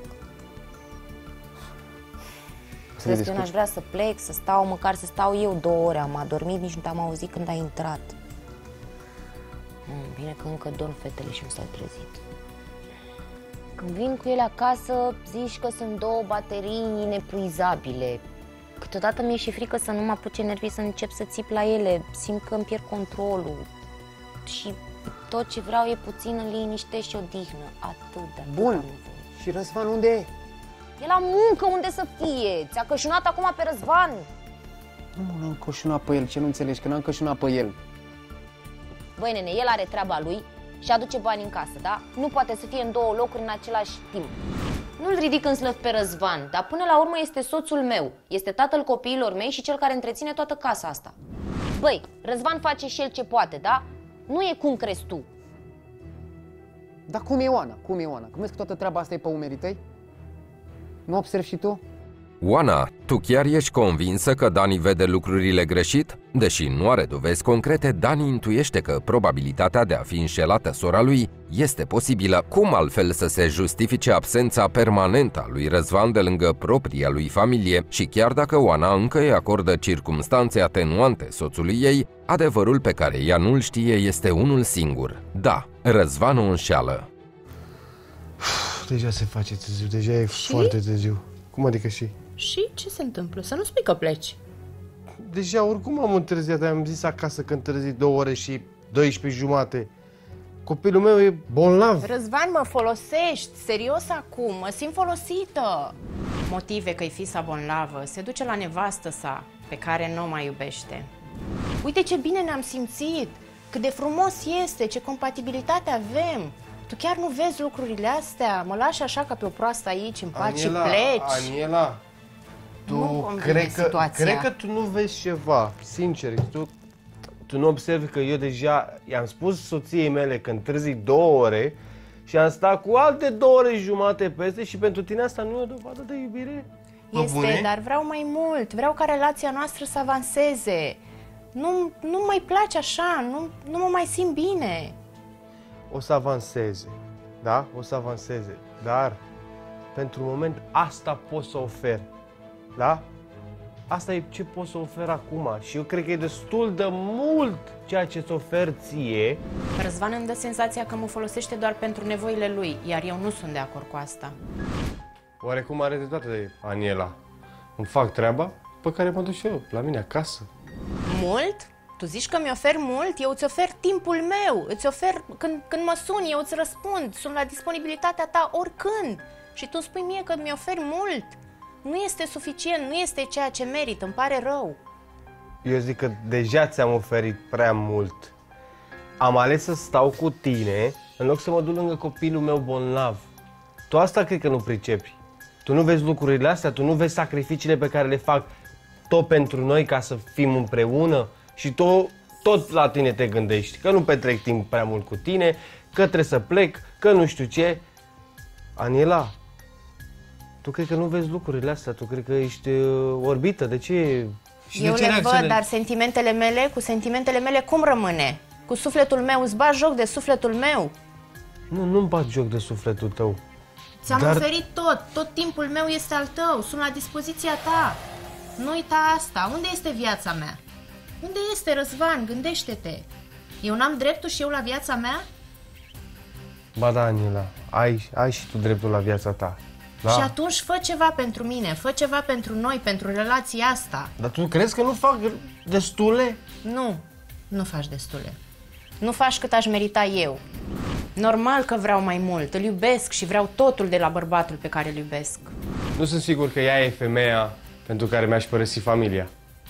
Crezi că eu n-aș vrea să plec, să stau, măcar să stau eu două ore. Am adormit, nici nu te-am auzit când ai intrat. Mm, bine că încă dorm fetele și nu s-au trezit. Când vin cu ele acasă, zici că sunt două baterii inepuizabile. Câteodată mi-e și frică să nu mă apuce nervii, să încep să țip la ele. Simt că îmi pierd controlul. Și tot ce vreau e puțină liniște și odihnă. Atât de atât. Bun. Și Răzvan unde e? E la muncă, unde să fie? Ți-a cășunat acum pe Răzvan? Nu, n-am cășunat pe el. Ce nu înțelegi? Că n-am cășunat pe el. Băi, nene, el are treaba lui și aduce bani în casă, da? Nu poate să fie în două locuri în același timp. Nu-l ridic în slăv pe Răzvan, dar până la urmă este soțul meu. Este tatăl copiilor mei și cel care întreține toată casa asta. Băi, Răzvan face și el ce poate, da? Nu e cum crezi tu. Dar cum e Oana? Cum e Oana? Cum vezi că toată treaba asta e pe umerii tăi? Nu observi și tu? Oana, tu chiar ești convinsă că Dani vede lucrurile greșit? Deși nu are dovezi concrete, Dani intuiește că probabilitatea de a fi înșelată sora lui este posibilă. Cum altfel să se justifice absența permanentă a lui Răzvan de lângă propria lui familie? Și chiar dacă Oana încă îi acordă circumstanțe atenuante soțului ei, adevărul pe care ea nu-l știe este unul singur. Da, Răzvan o înșeală. Deja se face târziu, deja e și? foarte târziu. Cum adică și? Și ce se întâmplă? Să nu spui că pleci. Deja oricum am întârziat, am zis acasă că întârzi două ore și douăsprezece jumate. Copilul meu e bolnav. Răzvan, mă folosești, serios acum, mă simt folosită. Motive că-i fisa bolnavă, se duce la nevastă sa, pe care nu o mai iubește. Uite ce bine ne-am simțit, cât de frumos este, ce compatibilitate avem. Tu chiar nu vezi lucrurile astea? Mă lași așa ca pe o proastă aici, în pace, și pleci? Aniela, tu nu cred că, situația. cred că tu nu vezi ceva, sincer. Tu tu nu observi că eu deja i-am spus soției mele că întârzi două ore și am stat cu alte două ore jumate peste și pentru tine asta nu e o dovadă de iubire? Este, bune? dar vreau mai mult, vreau ca relația noastră să avanseze. Nu, nu mai place așa, nu, nu mă mai simt bine. O să avanseze, da? O să avanseze, dar pentru moment asta pot să ofer, da? Asta e ce pot să ofer acum și eu cred că e destul de mult ceea ce îți ofer ție. Răzvan îmi dă senzația că mă folosește doar pentru nevoile lui, iar eu nu sunt de acord cu asta. Oarecum are dreptate Aniela. Îmi fac treaba pe care mă duc și eu, la mine acasă. Mult? Tu zici că mi oferi mult? Eu îți ofer timpul meu, îți ofer, când, când mă suni, eu îți răspund, sunt la disponibilitatea ta oricând. Și tu spui mie că mi oferi mult. Nu este suficient, nu este ceea ce merit, îmi pare rău. Eu zic că deja ți-am oferit prea mult. Am ales să stau cu tine în loc să mă duc lângă copilul meu bolnav. Tu asta cred că nu pricepi. Tu nu vezi lucrurile astea, tu nu vezi sacrificiile pe care le fac tot pentru noi ca să fim împreună și tu tot la tine te gândești, că nu petrec timp prea mult cu tine, că trebuie să plec, că nu știu ce. Aniela, tu cred că nu vezi lucrurile astea, tu cred că ești uh, orbită, de ce? Și Eu de ce le reacțiile... văd, dar sentimentele mele, cu sentimentele mele cum rămâne? Cu sufletul meu, îți bagi joc de sufletul meu? Nu, nu-mi bat joc de sufletul tău. Ți-am Dar... oferit tot, tot timpul meu este al tău, sunt la dispoziția ta. Nu uita asta, unde este viața mea? Unde este, Răzvan? Gândește-te. Eu n-am dreptul și eu la viața mea? Ba da, Aniela, ai, ai și tu dreptul la viața ta. Da? Și atunci fă ceva pentru mine, fă ceva pentru noi, pentru relația asta. Dar tu crezi că nu fac destule? Nu, nu faci destule. Nu faci cât aș merita eu. Normal că vreau mai mult, îl iubesc și vreau totul de la bărbatul pe care îl iubesc. Nu sunt sigur că ea e femeia pentru care mi-aș părăsi familia.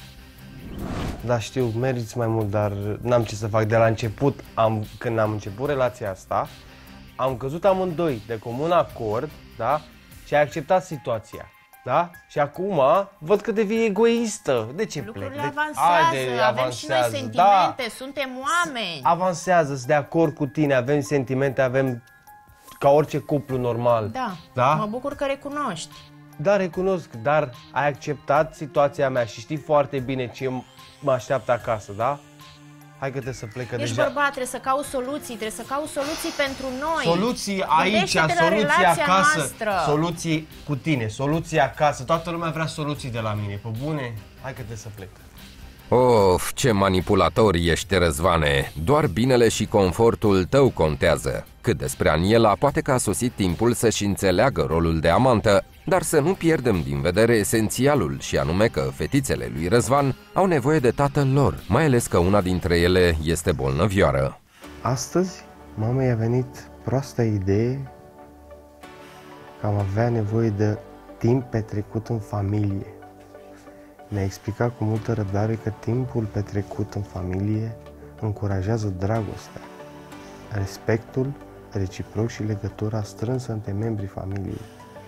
Da, știu, meriți mai mult, dar n-am ce să fac. De la început, am, când am început relația asta, am căzut amândoi de comun acord, da? Și ai acceptat situația, da? Și acum văd că devii egoistă. De ce Lucrurile plec? De... avansează, Haide, avem avansează. și noi sentimente, da. Suntem oameni. Avansează, sunt de acord cu tine, avem sentimente, avem ca orice cuplu normal. Da, da? Mă bucur că recunoști. Da, recunosc, dar ai acceptat situația mea și știi foarte bine ce mă așteaptă acasă, da? Hai că trebuie să plec, că Ești deja... bărbat, trebuie să cauți soluții, trebuie să cauți soluții pentru noi. Soluții aici, Gândește-te la soluții relația acasă, noastră. soluții cu tine, soluții acasă. Toată lumea vrea soluții de la mine, pe bune? Hai că trebuie să plec. Of, ce manipulator ești, Răzvane! Doar binele și confortul tău contează. Cât despre Aniela, poate că a sosit timpul să-și înțeleagă rolul de amantă, dar să nu pierdem din vedere esențialul, și anume că fetițele lui Răzvan au nevoie de tatăl lor, mai ales că una dintre ele este bolnăvioară. Astăzi, mama i-a venit proasta idee că am avea nevoie de timp petrecut în familie. Ne-a explicat cu multă răbdare că timpul petrecut în familie încurajează dragostea, respectul reciproc și legătura strânsă între membrii familiei.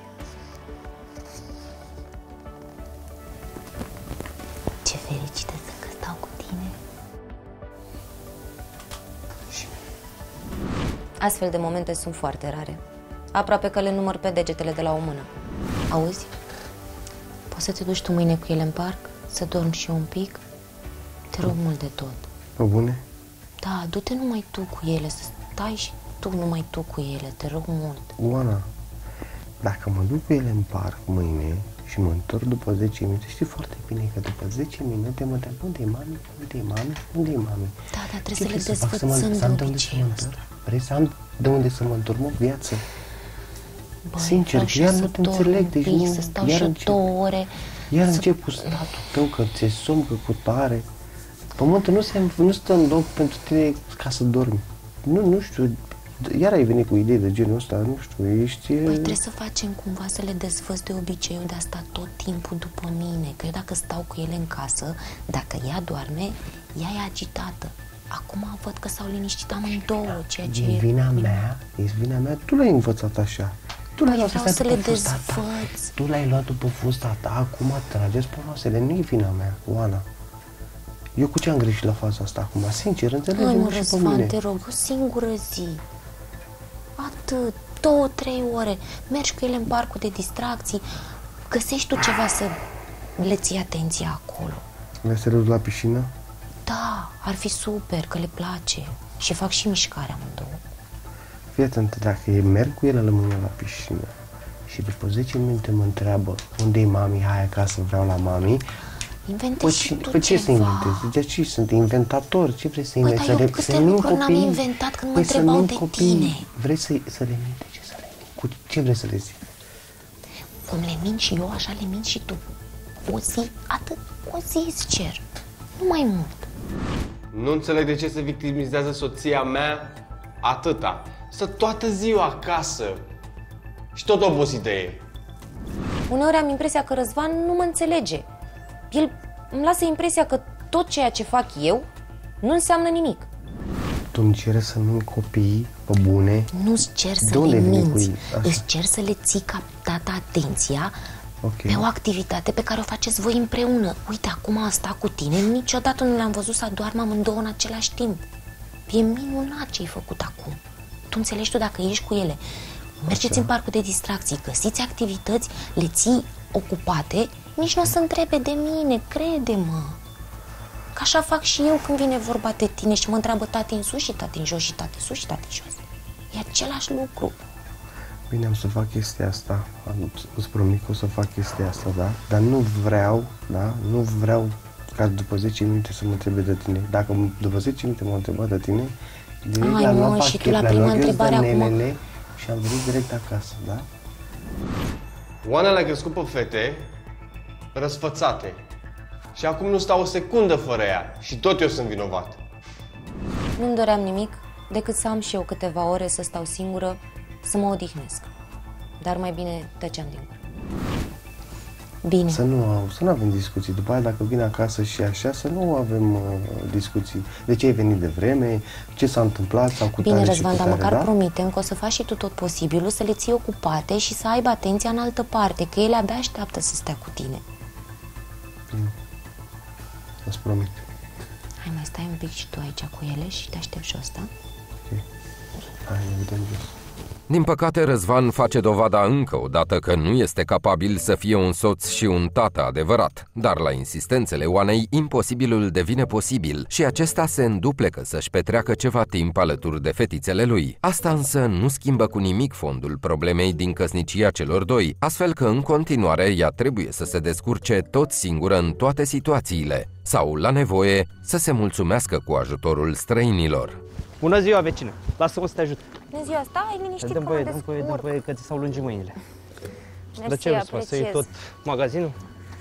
Ce fericită sunt că stau cu tine. Și... Astfel de momente sunt foarte rare. Aproape că le număr pe degetele de la o mână. Auzi? Poți să te duci tu mâine cu ele în parc? Să dormi și eu un pic? Te rog mult de tot. Pe bune? Da, du-te numai tu cu ele, să stai și tu numai tu cu ele, te rog mult. Oana, dacă mă duc cu ele în parc mâine și mă întorc după zece minute, știi foarte bine că după zece minute mă întreb unde e mami, unde e mami, unde e mami. Da, dar Ce trebuie să le să fac? Să mă- dezvățăm să am de de unde să mă obiceiul întorc? ăsta. Vrei să am de unde să mă întorc, mă, viață? Băi, Sincer, vreau și iar să nu te dorm înțeleg, un deci pic, nu- să stau iar și eu încep- două ore. Iar să- încep cu statul tău, că ți-e somn, că cu tare. Pământul nu, se, nu stă în loc pentru tine ca să dormi. Nu, nu știu, iar ai venit cu idei de genul ăsta, nu știu, ești... Păi trebuie să facem cumva să le dezvăț de obiceiul de a sta tot timpul după mine. Că eu dacă stau cu ele în casă, dacă ea doarme, ea e agitată. Acum văd că s-au liniștit amândouă, ceea ce E e... vina mea, e vina mea, tu l-ai învățat așa. Tu l-ai Păi luat vreau asta să după le fusta ta. dezvăț. Tu l-ai luat după fusta ta, acum trageți ponoasele, nu e vina mea, Oana. Eu cu ce am greșit la faza asta acum? Sincer, înțelegem Hai, mă, și pe Răzvan, mine. te rog, o singură zi. Atât, două, trei ore. Mergi cu ele în parcul de distracții. Găsești tu ceva să le ții atenția acolo. Le-ai să la piscină? Da, ar fi super, că le place. Și fac și mișcarea amândouă. Fii atent, dacă merg cu ele lângă la piscină și după zece minute mă întreabă unde-i mami, hai acasă, vreau la mami. Inventezi și tu Păi ce ceva. să inventezi? De ce sunt inventator? Ce vrei să Păi, inventezi? dar eu Să câte le- să-mi lucruri mint n-am copiii? inventat când mă Păi să întrebau mint de copiii. tine. Vrei să, să le mint? De ce să le mint? Cu ce vrei să le zic? Cum le mint și eu, așa le mint și tu. O zi, atât, o zi îți cer. Nu mai mult. Nu înțeleg de ce se victimizează soția mea atâta. Stă toată ziua acasă și tot obosită e. Uneori am impresia că Răzvan nu mă înțelege. El îmi lasă impresia că tot ceea ce fac eu nu înseamnă nimic. Tu îmi cere să mint copiii pe bune? Nu-ți cer să De unde le vine cu minți, ei? Așa. îți cer să le ții ca tata atenția Ok. pe o activitate pe care o faceți voi împreună. Uite, acum am stat cu tine, niciodată nu le-am văzut să adoarmă amândouă în același timp. E minunat ce ai făcut acum. Tu înțelegi tu dacă ești cu ele. Mergeți în parcul de distracții, găsiți activități, le ții ocupate, nici nu o să întrebe de mine, crede-mă. Că așa fac și eu când vine vorba de tine și mă întreabă tati în sus și tati în jos și tati sus și tati jos. E același lucru. Bine, am să fac chestia asta, am, îți promit că o să fac chestia asta, da? Dar nu vreau, da? Nu vreau ca după zece minute să mă întrebe de tine. Dacă m- după zece minute m-a întrebat de tine, direct Ai, le-am mă, luat și tu pachet, la le-am prima luat eu întrebare acum- zanelele și am venit direct acasă, da? Oana le-a crescut pe fete răsfățate și acum nu stau o secundă fără ea și tot eu sunt vinovat. Nu-mi doream nimic decât să am și eu câteva ore să stau singură, să mă odihnesc. Dar mai bine tăceam din gură. Bine. Să nu, să nu avem discuții. După aia, dacă vin acasă și așa, să nu avem uh, discuții. De ce ai venit de vreme, ce s-a întâmplat sau cu Bine, tare și Răzvan, cu dar tare, măcar da? promitem că o să faci și tu tot posibilul să le ții ocupate și să aibă atenția în altă parte, că ele abia așteaptă să stea cu tine. Bine. Îți promit. Hai, mai stai un pic și tu aici cu ele și te aștept jos, da? Ok. Hai, ne vedem jos. Din păcate, Răzvan face dovada încă o dată că nu este capabil să fie un soț și un tată adevărat. Dar la insistențele Oanei, imposibilul devine posibil și acesta se înduplecă să-și petreacă ceva timp alături de fetițele lui. Asta însă nu schimbă cu nimic fondul problemei din căsnicia celor doi, astfel că în continuare ea trebuie să se descurce tot singură în toate situațiile sau, la nevoie, să se mulțumească cu ajutorul străinilor. Bună ziua, vecină! Lasă-mă să te ajut. Bună ziua, stai liniștit Dăm că mă voie, dăm voie, dăm descurc. voie că ți s-au lungit mâinile. Mersi, De ce vrei să faci? Să iei apreciez. tot magazinul?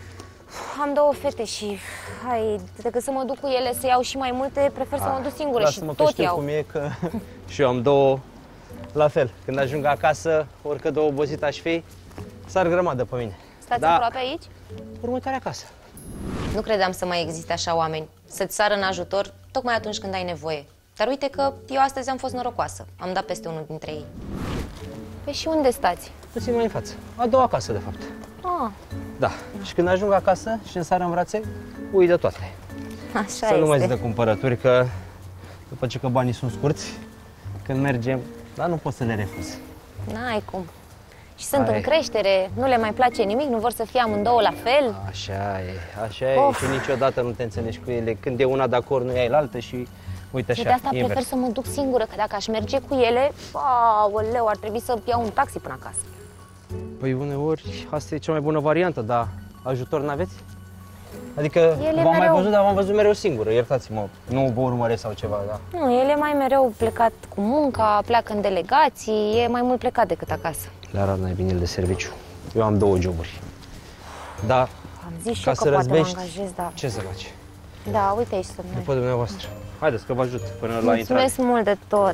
Am două fete și, hai, decât să mă duc cu ele să iau și mai multe, prefer să mă duc singură și Lasă-mă că tot știu iau. cum e, că și eu am două la fel. Când ajung acasă, oricât de obosit aș fi, sar grămadă pe mine. Stați Da. aproape aici? Următoarea casă. Nu credeam să mai existe așa oameni, să-ți sară în ajutor tocmai atunci când ai nevoie. Dar uite că eu astăzi am fost norocoasă, am dat peste unul dintre ei. Păi și unde stați? Puțin mai în față. A doua casă, de fapt. Ah, Da. Și când ajung acasă și îmi sar în brațe, uit de toate. așa Să este. nu mai zic de cumpărături, că după ce că banii sunt scurți, când mergem, dar nu pot să le refuz. N-ai cum. Și sunt Hai. în creștere, nu le mai place nimic, nu vor să fie amândouă la fel. Așa e, așa e Of. și niciodată nu te înțelegi cu ele. Când e una de acord, nu e altă și uite așa, Și de asta invers. prefer să mă duc singură, că dacă aș merge cu ele, aoleu, ar trebui să iau un taxi până acasă. Păi uneori asta e cea mai bună variantă, dar ajutor n-aveți? Adică Ele v-am mai mereu- văzut, dar v-am văzut mereu singură, iertați-mă, nu vă urmăresc sau ceva, da? Nu, ele mai mereu plecat cu munca, pleacă în delegații, e mai mult plecat decât acasă. Le arată mai bine de serviciu. Eu am două joburi. Da, Am zis și ca eu să că poate mă răzbești, angajez, da. ce să faci? Da, uite aici sunt noi. După dumneavoastră. Haideți că vă ajut până la intrare. Mulțumesc mult de tot.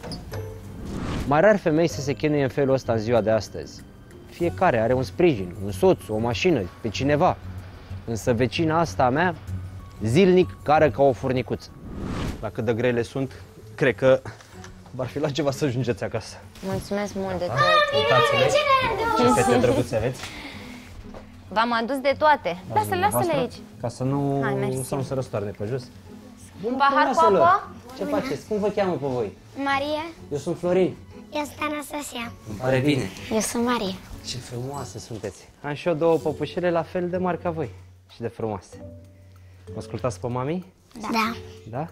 Mai rar femei să se chinuie în felul ăsta în ziua de astăzi. Fiecare are un sprijin, un soț, o mașină, pe cineva. Însă vecina asta a mea, zilnic, cară ca o furnicuță. La cât de grele sunt, cred că v-ar fi la ceva să ajungeți acasă. Mulțumesc mult de tot. Uitați-le, ce fete drăguțe aveți. V-am adus de toate. Lasă-le, lasă-le aici. Ca să nu, Hai, mersi. să nu se răstoarne pe jos. Un pahar cu frumoaselor. apă? Ce faceți? Cum vă cheamă pe voi? Maria, Eu sunt Florin. eu sunt Anastasia. Îmi pare bine. Eu sunt Maria. Ce frumoase sunteți. Am și eu două păpușele la fel de mari ca voi. Și de frumoase. Mă ascultați pe mami? Da. Da?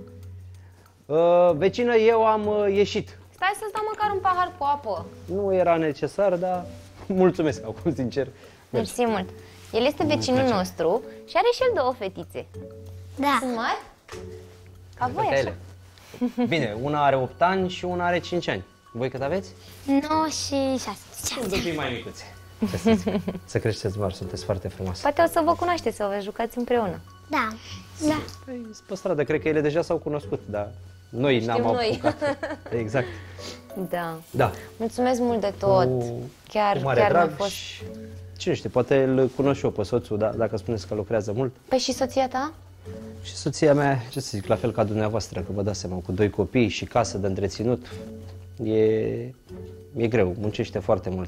Uh, vecină, eu am uh, ieșit. Stai să-ți dau măcar un pahar cu apă. Nu era necesar, dar mulțumesc acum, sincer. Mersi mult. El este vecinul nostru și are și el două fetițe. Da. Sunt mari? Ca voi, Uite așa. ele. Bine, una are opt ani și una are cinci ani. Voi cât aveți? nouă și șase. Un pic mai micuțe. Să, să creșteți mari, sunteți foarte frumoase. Poate o să vă cunoașteți, să vă jucați împreună. Da. Da. Păi, pe stradă, cred că ele deja s-au cunoscut, dar noi n-am noi. apucat. Exact. Da. Da. Mulțumesc mult de tot. Cu, Chiar, cu mare chiar mi-a drag fost... și... Cine știe, poate îl cunosc și eu pe soțul, da, dacă spuneți că lucrează mult. Păi și soția ta? Și soția mea, ce să zic, la fel ca dumneavoastră, că vă dați seama, cu doi copii și casă de întreținut, e, e greu, muncește foarte mult.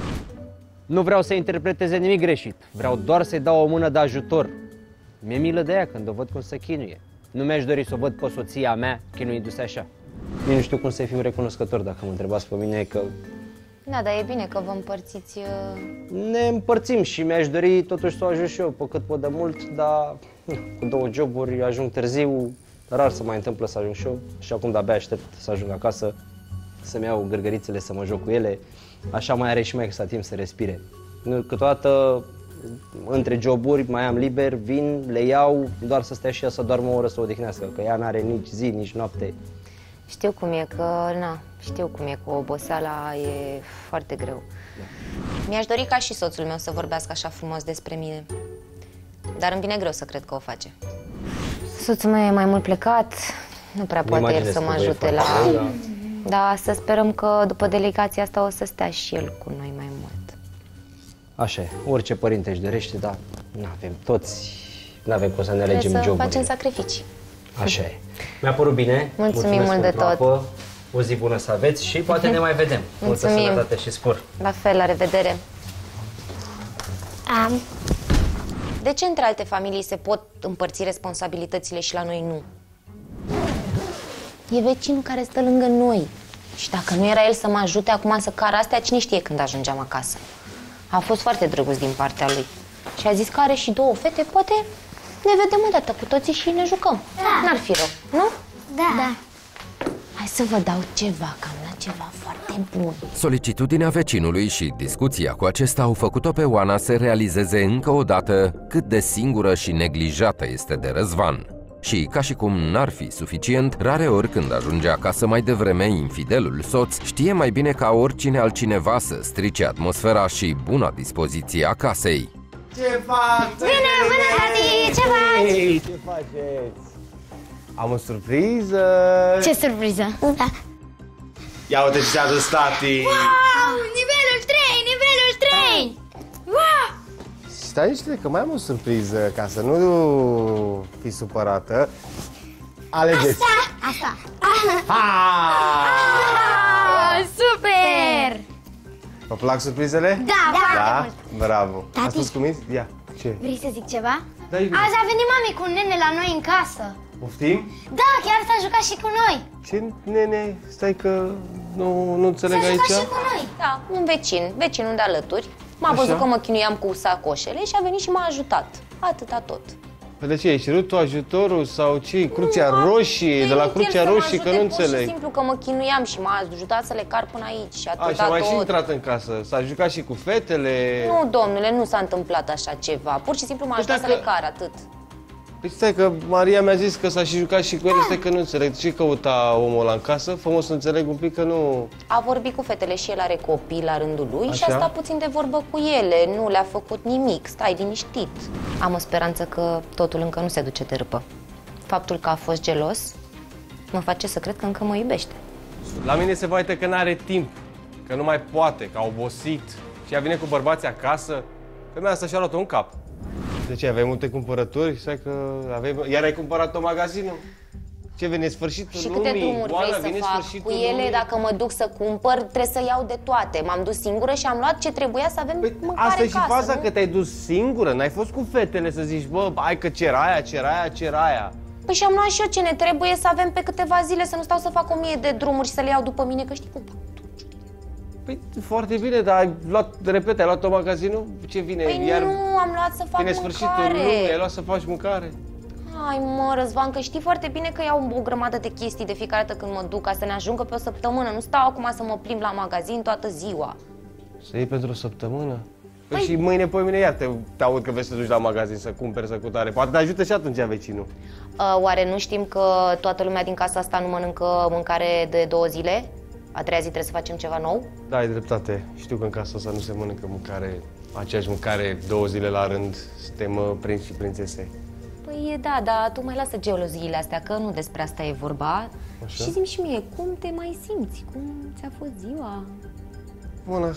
Nu vreau să interpreteze nimic greșit, vreau doar să-i dau o mână de ajutor. Mi-e milă de ea când o văd cum se chinuie. Nu mi-aș dori să o văd pe soția mea chinuindu-se așa. Eu nu știu cum să-i fiu recunoscător dacă mă întrebați pe mine, că Da, dar e bine că vă împărțiți... uh, ne împărțim și mi-aș dori totuși să o ajut și eu pe cât pot de mult, dar na, cu două joburi ajung târziu, rar să mai întâmplă să ajung și eu și acum de-abia aștept să ajung acasă, să-mi iau gărgărițele, să mă joc cu ele, așa mai are și mai extra timp să respire. Câteodată, între joburi, mai am liber, vin, le iau, doar să stea și ea să doarmă o oră să o odihnească, că ea n-are nici zi, nici noapte. Știu cum e, că, na, știu cum e, cu oboseala e foarte greu. Da. Mi-aș dori ca și soțul meu să vorbească așa frumos despre mine, dar îmi vine greu să cred că o face. Soțul meu e mai mult plecat, nu prea poate el să mă ajute la... Da. Dar să sperăm că după delegația asta o să stea și el cu noi mai mult. Așa e, orice părinte își dorește, dar n-avem toți, n-avem cum să ne alegem Trebuie să joburile. facem sacrificii. Așa e. Mi-a părut bine. Mulțumim Mulțumesc mult de pentru tot. apă. O zi bună să aveți și poate ne mai vedem. Multă Mulțumim. sănătate și spor. La fel, la revedere. Am. De ce între alte familii se pot împărți responsabilitățile și la noi nu? E vecinul care stă lângă noi. Și dacă nu era el să mă ajute acum să car astea, cine știe când ajungeam acasă. A fost foarte drăguț din partea lui. Și a zis că are și două fete, poate ne vedem odată cu toții și ne jucăm. Da. N-ar fi rău, nu? Da. Da. Hai să vă dau ceva, că am luat ceva foarte bun. Solicitudinea vecinului și discuția cu acesta au făcut-o pe Oana să realizeze încă o dată cât de singură și neglijată este de Răzvan. Și, ca și cum n-ar fi suficient, rareori când ajunge acasă mai devreme infidelul soț, știe mai bine ca oricine altcineva să strice atmosfera și buna dispoziție a casei. Ce faci? Bine, bună, tati! Ce faci? Ei, ce faceți? Am o surpriză! Ce surpriză! Da. Ia uite ce ți-a dus tati! Wow! Nivelul trei! Nivelul trei! Wow! Stai niște că mai am o surpriză, ca să nu fii supărată. Alegeți! Asta! Asta! Ha! Ah, super! Vă plac surprizele? Da, foarte Da? mult! Bravo! Tati? A spus cum e? Ia, ce? Vrei să zic ceva? Da, iubire. Azi a venit mami cu un nene la noi în casă. Poftim? Da, chiar s-a jucat și cu noi. Ce nene? Stai că nu, nu înțeleg S-a aici. jucat și cu noi. Da, un vecin, vecinul de alături. M-a Așa? văzut că mă chinuiam cu sacoșele și a venit și m-a ajutat. Atâta tot. Păi de ce, ai cerut tu ajutorul sau ce? Crucea Roșie, de la Crucea Roșie, că nu Pur înțeleg. și simplu că mă chinuiam și m-a ajutat să le car până aici și atâta A, și a mai tot. și intrat în casă. S-a jucat și cu fetele. Nu, domnule, nu s-a întâmplat așa ceva. Pur și simplu m-a Păi ajutat dacă- să le car, atât. Păi stai că Maria mi-a zis că s-a și jucat și cu ele, stai că nu înțeleg. Ce căuta omul ăla în casă? Frumos să înțeleg un pic că nu... A vorbit cu fetele și el are copii la rândul lui și Așa? a stat puțin de vorbă cu ele. Nu le-a făcut nimic, stai liniștit. Am o speranță că totul încă nu se duce de râpă. Faptul că a fost gelos mă face să cred că încă mă iubește. La mine se va uite că n-are timp, că nu mai poate, că a obosit. Și ea vine cu bărbații acasă. Femeia asta și-a luat-o în cap. De ce, aveai multe cumpărături? Stai că aveai... Iar ai cumpărat o magazinul? Ce vine sfârșitul Și lumii? câte drumuri Oana, vrei vine să fac sfârșitul cu ele? lumii. Dacă mă duc să cumpăr, trebuie să iau de toate. M-am dus singură și am luat ce trebuia să avem Păi, mâncare asta e în și casă, faza, nu? că te-ai dus singură, n-ai fost cu fetele să zici, bă, hai că cer aia, cer aia, cer aia. Păi și am luat și eu ce ne trebuie să avem pe câteva zile, să nu stau să fac o mie de drumuri și să le iau după mine, că știi cum fac. Păi foarte bine, dar ai luat, repet, ai luat-o magazinul? Ce vine? Păi Iar nu, am luat să fac vine sfârșitul mâncare. lumii, ai luat să faci mâncare? Hai mă, Răzvan, că știi foarte bine că iau o grămadă de chestii de fiecare dată când mă duc, ca să ne ajungă pe o săptămână. Nu stau acum să mă plimb la magazin toată ziua. Să iei pentru o săptămână? Păi, Păi- și mâine, poi mine, iar te, te aud că vrei să te duci la magazin să cumperi, să cutare. Poate te ajută și atunci vecinul. Uh, oare nu știm că toată lumea din casa asta nu mănâncă mâncare de două zile? A treia zi trebuie să facem ceva nou? Da, ai dreptate. Știu că în casa asta nu se mănâncă mâncare, aceeași mâncare două zile la rând. Suntem uh, prinți și prințese. Păi da, dar tu mai lasă geoloziile astea, că nu despre asta e vorba. Așa? Și zi-mi și mie, cum te mai simți? Cum ți-a fost ziua? Bună.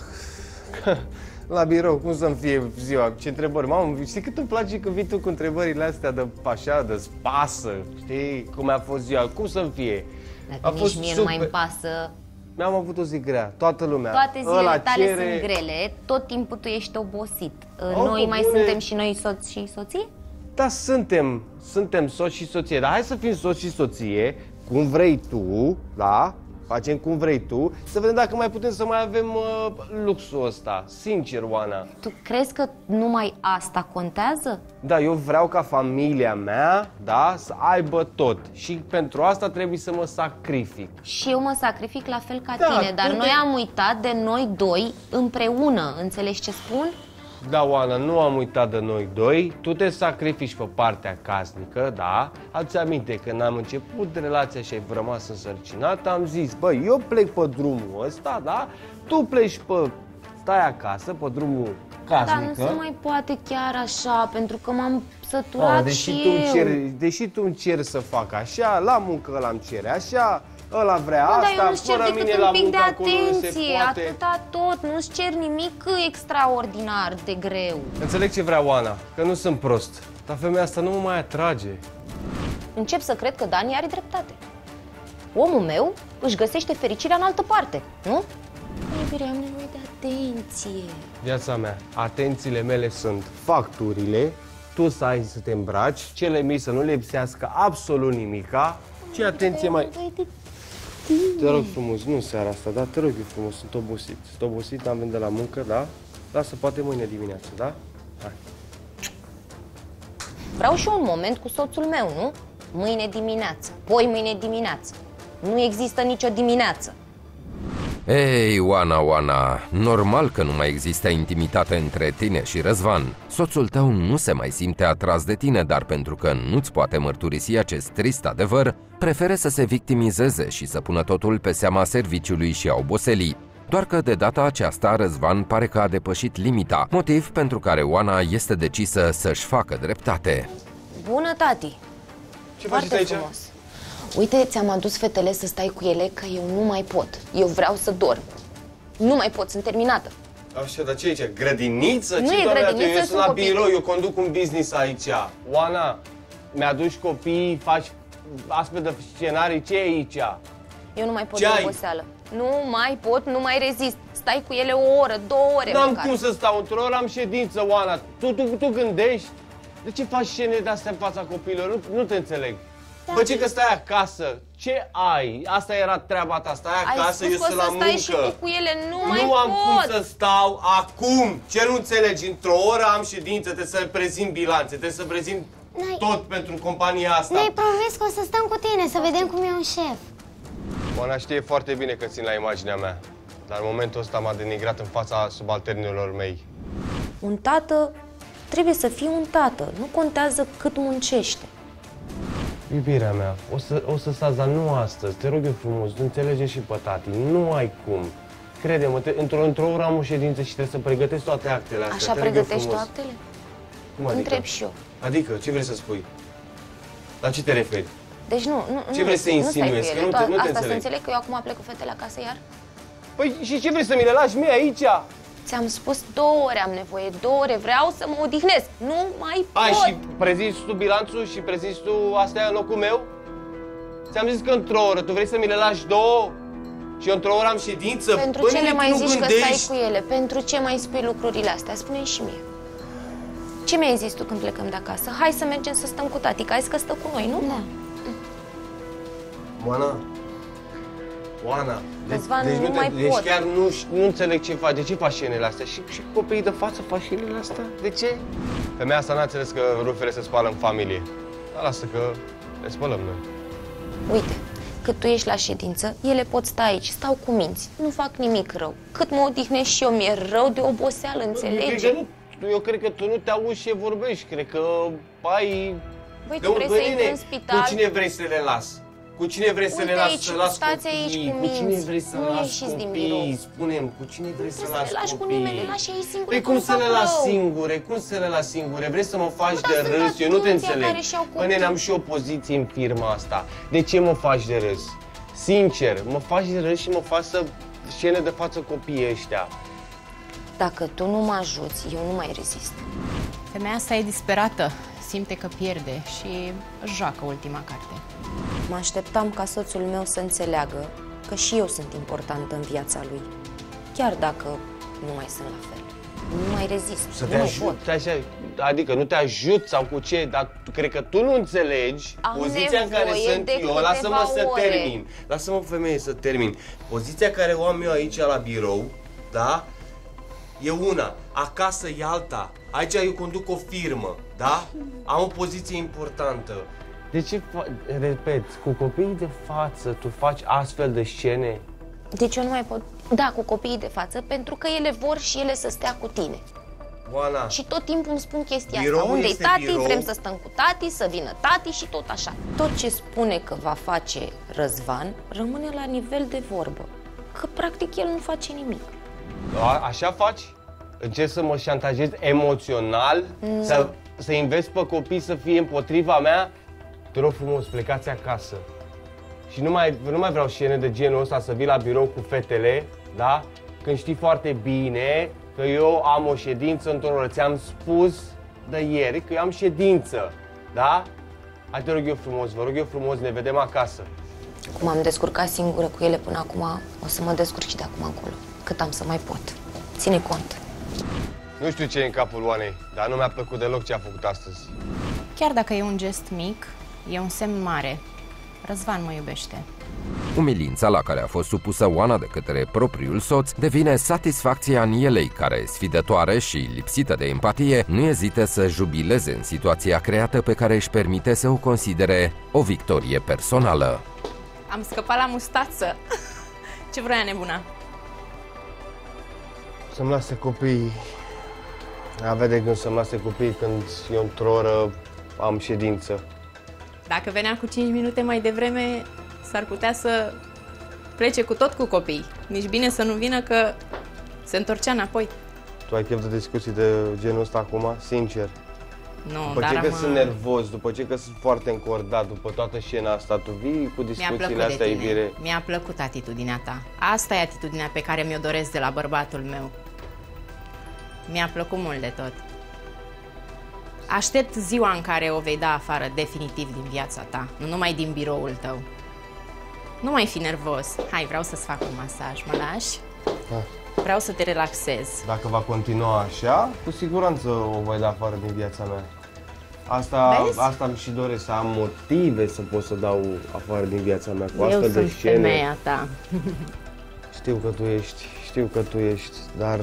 La birou, cum să-mi fie ziua? Ce întrebări? Mamă, știi cât îmi place că vii tu cu întrebările astea de așa, de spasă, știi? Cum a fost ziua? Cum să-mi fie? Dacă nici mie nu mai îmi pasă. Mi-am avut o zi grea, toată lumea. Toate zilele Ăla tale cere... sunt grele, tot timpul tu ești obosit. Oh, Noi mai bune. suntem și noi soți și soții? Da, suntem, suntem soți și soție, dar hai să fim soți și soție, cum vrei tu, da? Facem cum vrei tu, să vedem dacă mai putem să mai avem uh, luxul ăsta. Sincer, Oana. Tu crezi că numai asta contează? Da, eu vreau ca familia mea, da, să aibă tot. Și pentru asta trebuie să mă sacrific. Și eu mă sacrific la fel ca Da, tine, dar tu noi te- am uitat de noi doi împreună, înțelegi ce spun? Da, Oana, nu am uitat de noi doi. Tu te sacrifici pe partea casnică, da? Adu-ți aminte, când am început relația și ai rămas însărcinat, am zis, băi, eu plec pe drumul ăsta, da? Tu pleci pe... stai acasă, pe drumul casnică. Dar nu se mai poate chiar așa, pentru că m-am săturat Oana, deși și tu îmi eu. ceri, deși tu îmi ceri să fac așa, la muncă ăla îmi cere așa, ăla vrea Nu, dar asta, eu nu-ți cer fără decât mine un la pic de muncă acolo nu se atenție, poate. atâta tot, nu-ți cer nimic extraordinar de greu. Înțeleg ce vrea Oana, că nu sunt prost, dar femeia asta nu mă mai atrage. Încep să cred că Dani are dreptate. Omul meu își găsește fericirea în altă parte, nu? Iubire, am nevoie de atenție. Viața mea, atențiile mele sunt facturile, tu să ai să te îmbraci, cele mici să nu le lipsească absolut nimica. Ce atenție mai... Te rog frumos, nu seara asta, da? Te rog eu frumos, sunt obosit. Sunt obosit, am venit de la muncă, da? Lasă, poate mâine dimineață, da? Hai. Vreau și eu un moment cu soțul meu, nu? Mâine dimineață, poi mâine dimineață. Nu există nicio dimineață. Ei, Oana, Oana, normal că nu mai există intimitate între tine și Răzvan. Soțul tău nu se mai simte atras de tine, dar pentru că nu-ți poate mărturisi acest trist adevăr, preferă să se victimizeze și să pună totul pe seama serviciului și a oboselii. Doar că de data aceasta Răzvan pare că a depășit limita, motiv pentru care Oana este decisă să-și facă dreptate. Bună, tati! Ce Foarte faceți aici? frumos. Uite, ți-am adus fetele să stai cu ele, că eu nu mai pot. Eu vreau să dorm. Nu mai pot, sunt terminată. Așa, dar ce e aici? Grădiniță? Nu Ce, e doamne, grădiniță, eu sunt sunt la copii. birou, eu conduc un business aici. Oana, mi-aduci copii, faci astfel de scenarii, ce e aici? Eu nu mai pot Ce de ai? oboseală. Nu mai pot, nu mai rezist. Stai cu ele o oră, două ore N-am măcar. cum să stau, într-o oră am ședință, Oana. Tu, tu, tu gândești? De ce faci scene de-astea în fața copilor? Nu, nu te înțeleg. Bă, ce că stai acasă? Ce ai? Asta era treaba ta, stai Ai acasă, spus eu că o sunt să la stai muncă. și tu cu ele, nu, mai Nu am pot. cum să stau acum. Ce nu înțelegi? Într-o oră am ședință, trebuie să prezint bilanțe, trebuie să prezint N-ai- tot pentru compania asta. Ne-ai promis că o să stăm cu tine, să vedem cum e un șef. Oana știe foarte bine că țin la imaginea mea, dar în momentul ăsta m-a denigrat în fața subalternilor mei. Un tată trebuie să fie un tată. Nu contează cât muncește. Iubirea mea, o să, o să stați, dar nu astăzi, te rog eu frumos, nu înțelege și pe tati, nu ai cum. Crede-mă, te- într-o, într-o oră am o ședință și trebuie să pregătesc toate actele astea. Așa te rog eu pregătești tu frumos. actele? Cum adică? Întreb și eu. Adică, ce vrei să spui? La ce te referi? Deci nu, nu, Ce nu, vrei să nu stai cu insinuezi? ele. Că nu te- Tu nu te asta să înțeleg. înțeleg că eu acum plec cu fetele acasă iar? Păi și ce vrei să mi le lași mie aici? Ți-am spus două ore am nevoie, două ore, vreau să mă odihnesc. Nu mai pot. Ai, și prezinți tu bilanțul și prezinți tu astea în locul meu? Ți-am zis că într-o oră, tu vrei să mi le lași două? Și eu într-o oră am ședință? Pentru Bă, ce nene, le mai tu nu zici că gândești? stai cu ele? Pentru ce mai spui lucrurile astea? Spune-mi și mie. Ce mi-ai zis tu când plecăm de acasă? Hai să mergem să stăm cu tati, că ai zis că stă cu noi, nu? Da. Oana, Oana, de, Răzvan, deci nu te, mai deci pot. chiar nu, nu înțeleg ce faci, de ce faci scenele astea? Și, și copiii de față fac scenele astea? De ce? Femeia asta n-a înțeles că rufele se spală în familie. Dar lasă că le spălăm noi. Uite, cât tu ești la ședință, ele pot sta aici, stau cu minți, nu fac nimic rău. Cât mă odihnesc și eu, mi-e rău de oboseală, înțelegi? Eu, eu cred că tu nu te auzi ce vorbești, cred că ai... Băi, de tu vrei băi, să intri nene, în spital? Cu cine vrei să le las? Cu cine vrei să Uite le las aici, să las stați copii? aici cu Cu cine minți. vrei să Nu las ieșiți din copii? birou. Spune-mi, cu cine vrei să Nu las să le lași cu copii? nimeni, le lași ei singure, Păi că cum nu să fac le las rău. singure? Cum să le las singure? Vrei să mă faci dar de sunt râs? Eu nu te atâția înțeleg. care și-au Păi nene, am și o poziție în firma asta. De ce mă faci de râs? Sincer, mă faci de râs și mă faci să scene de față copiii ăștia. Dacă tu nu mă ajuți, eu nu mai rezist. Femeia asta e disperată, simte că pierde și își joacă ultima carte. Mă așteptam ca soțul meu să înțeleagă că și eu sunt importantă în viața lui, chiar dacă nu mai sunt la fel. Nu mai rezist, Să nu te mai ajut, pot. așa, adică nu te ajut sau cu ce, dar tu cred că tu nu înțelegi Am poziția în care nevoie sunt de eu. Lasă-mă câteva să ore. termin. Lasă-mă, femeie, să termin. Poziția care o am eu aici la birou, da? E una, acasă e alta. Aici eu conduc o firmă, da? Am o poziție importantă. De ce, fa- repet, cu copiii de față tu faci astfel de scene? Deci eu nu mai pot, da, cu copiii de față, pentru că ele vor și ele să stea cu tine. Oana, Și tot timpul îmi spun chestia Biroul asta. Unde-i este tati? birou. Vrem să stăm cu tati, să vină tati și tot așa. Tot ce spune că va face Răzvan rămâne la nivel de vorbă. Că practic el nu face nimic. A, așa faci? Încerci să mă șantajezi emoțional? Nu. Să, să înveți pe copii să fie împotriva mea? Te rog frumos, plecați acasă. Și nu mai, nu mai vreau scene de genul ăsta să vii la birou cu fetele, da? Când știi foarte bine că eu am o ședință într-o oră. Ți-am spus de ieri că eu am ședință, da? Hai, te rog eu frumos, vă rog eu frumos, ne vedem acasă. Cum am descurcat singură cu ele până acum, o să mă descurc și de acum încolo. Cât am să mai pot. Ține cont. Nu știu ce e în capul Oanei, dar nu mi-a plăcut deloc ce a făcut astăzi. Chiar dacă e un gest mic, e un semn mare. Răzvan mă iubește. Umilința la care a fost supusă Oana de către propriul soț devine satisfacția Anielei, care, sfidătoare și lipsită de empatie, nu ezită să jubileze în situația creată pe care își permite să o considere o victorie personală. Am scăpat la mustață. Ce vroia nebuna? Să-mi lase copiii. Avea de gând să-mi lase copiii când eu într-o oră am ședință. Dacă venea cu cinci minute mai devreme, s-ar putea să plece cu tot cu copii. Nici bine să nu vină că se întorcea înapoi. Tu ai chef de discuții de genul ăsta acum? Sincer. Nu, După dar ce că am... sunt nervos, după ce că sunt foarte încordat, după toată scena asta, tu vii cu Mi-a discuțiile plăcut de astea, tine. iubire. Mi-a plăcut atitudinea ta. Asta e atitudinea pe care mi-o doresc de la bărbatul meu. Mi-a plăcut mult de tot. Aștept ziua în care o vei da afară definitiv din viața ta, nu numai din biroul tău. Nu mai fi nervos. Hai, vreau să-ți fac un masaj. Mă lași? Da. Vreau să te relaxez. Dacă va continua așa, cu siguranță o voi da afară din viața mea. Asta, Vezi? asta îmi și doresc, să am motive să pot să dau afară din viața mea cu Eu astfel de sunt scene. femeia ta. Știu că tu ești, știu că tu ești, dar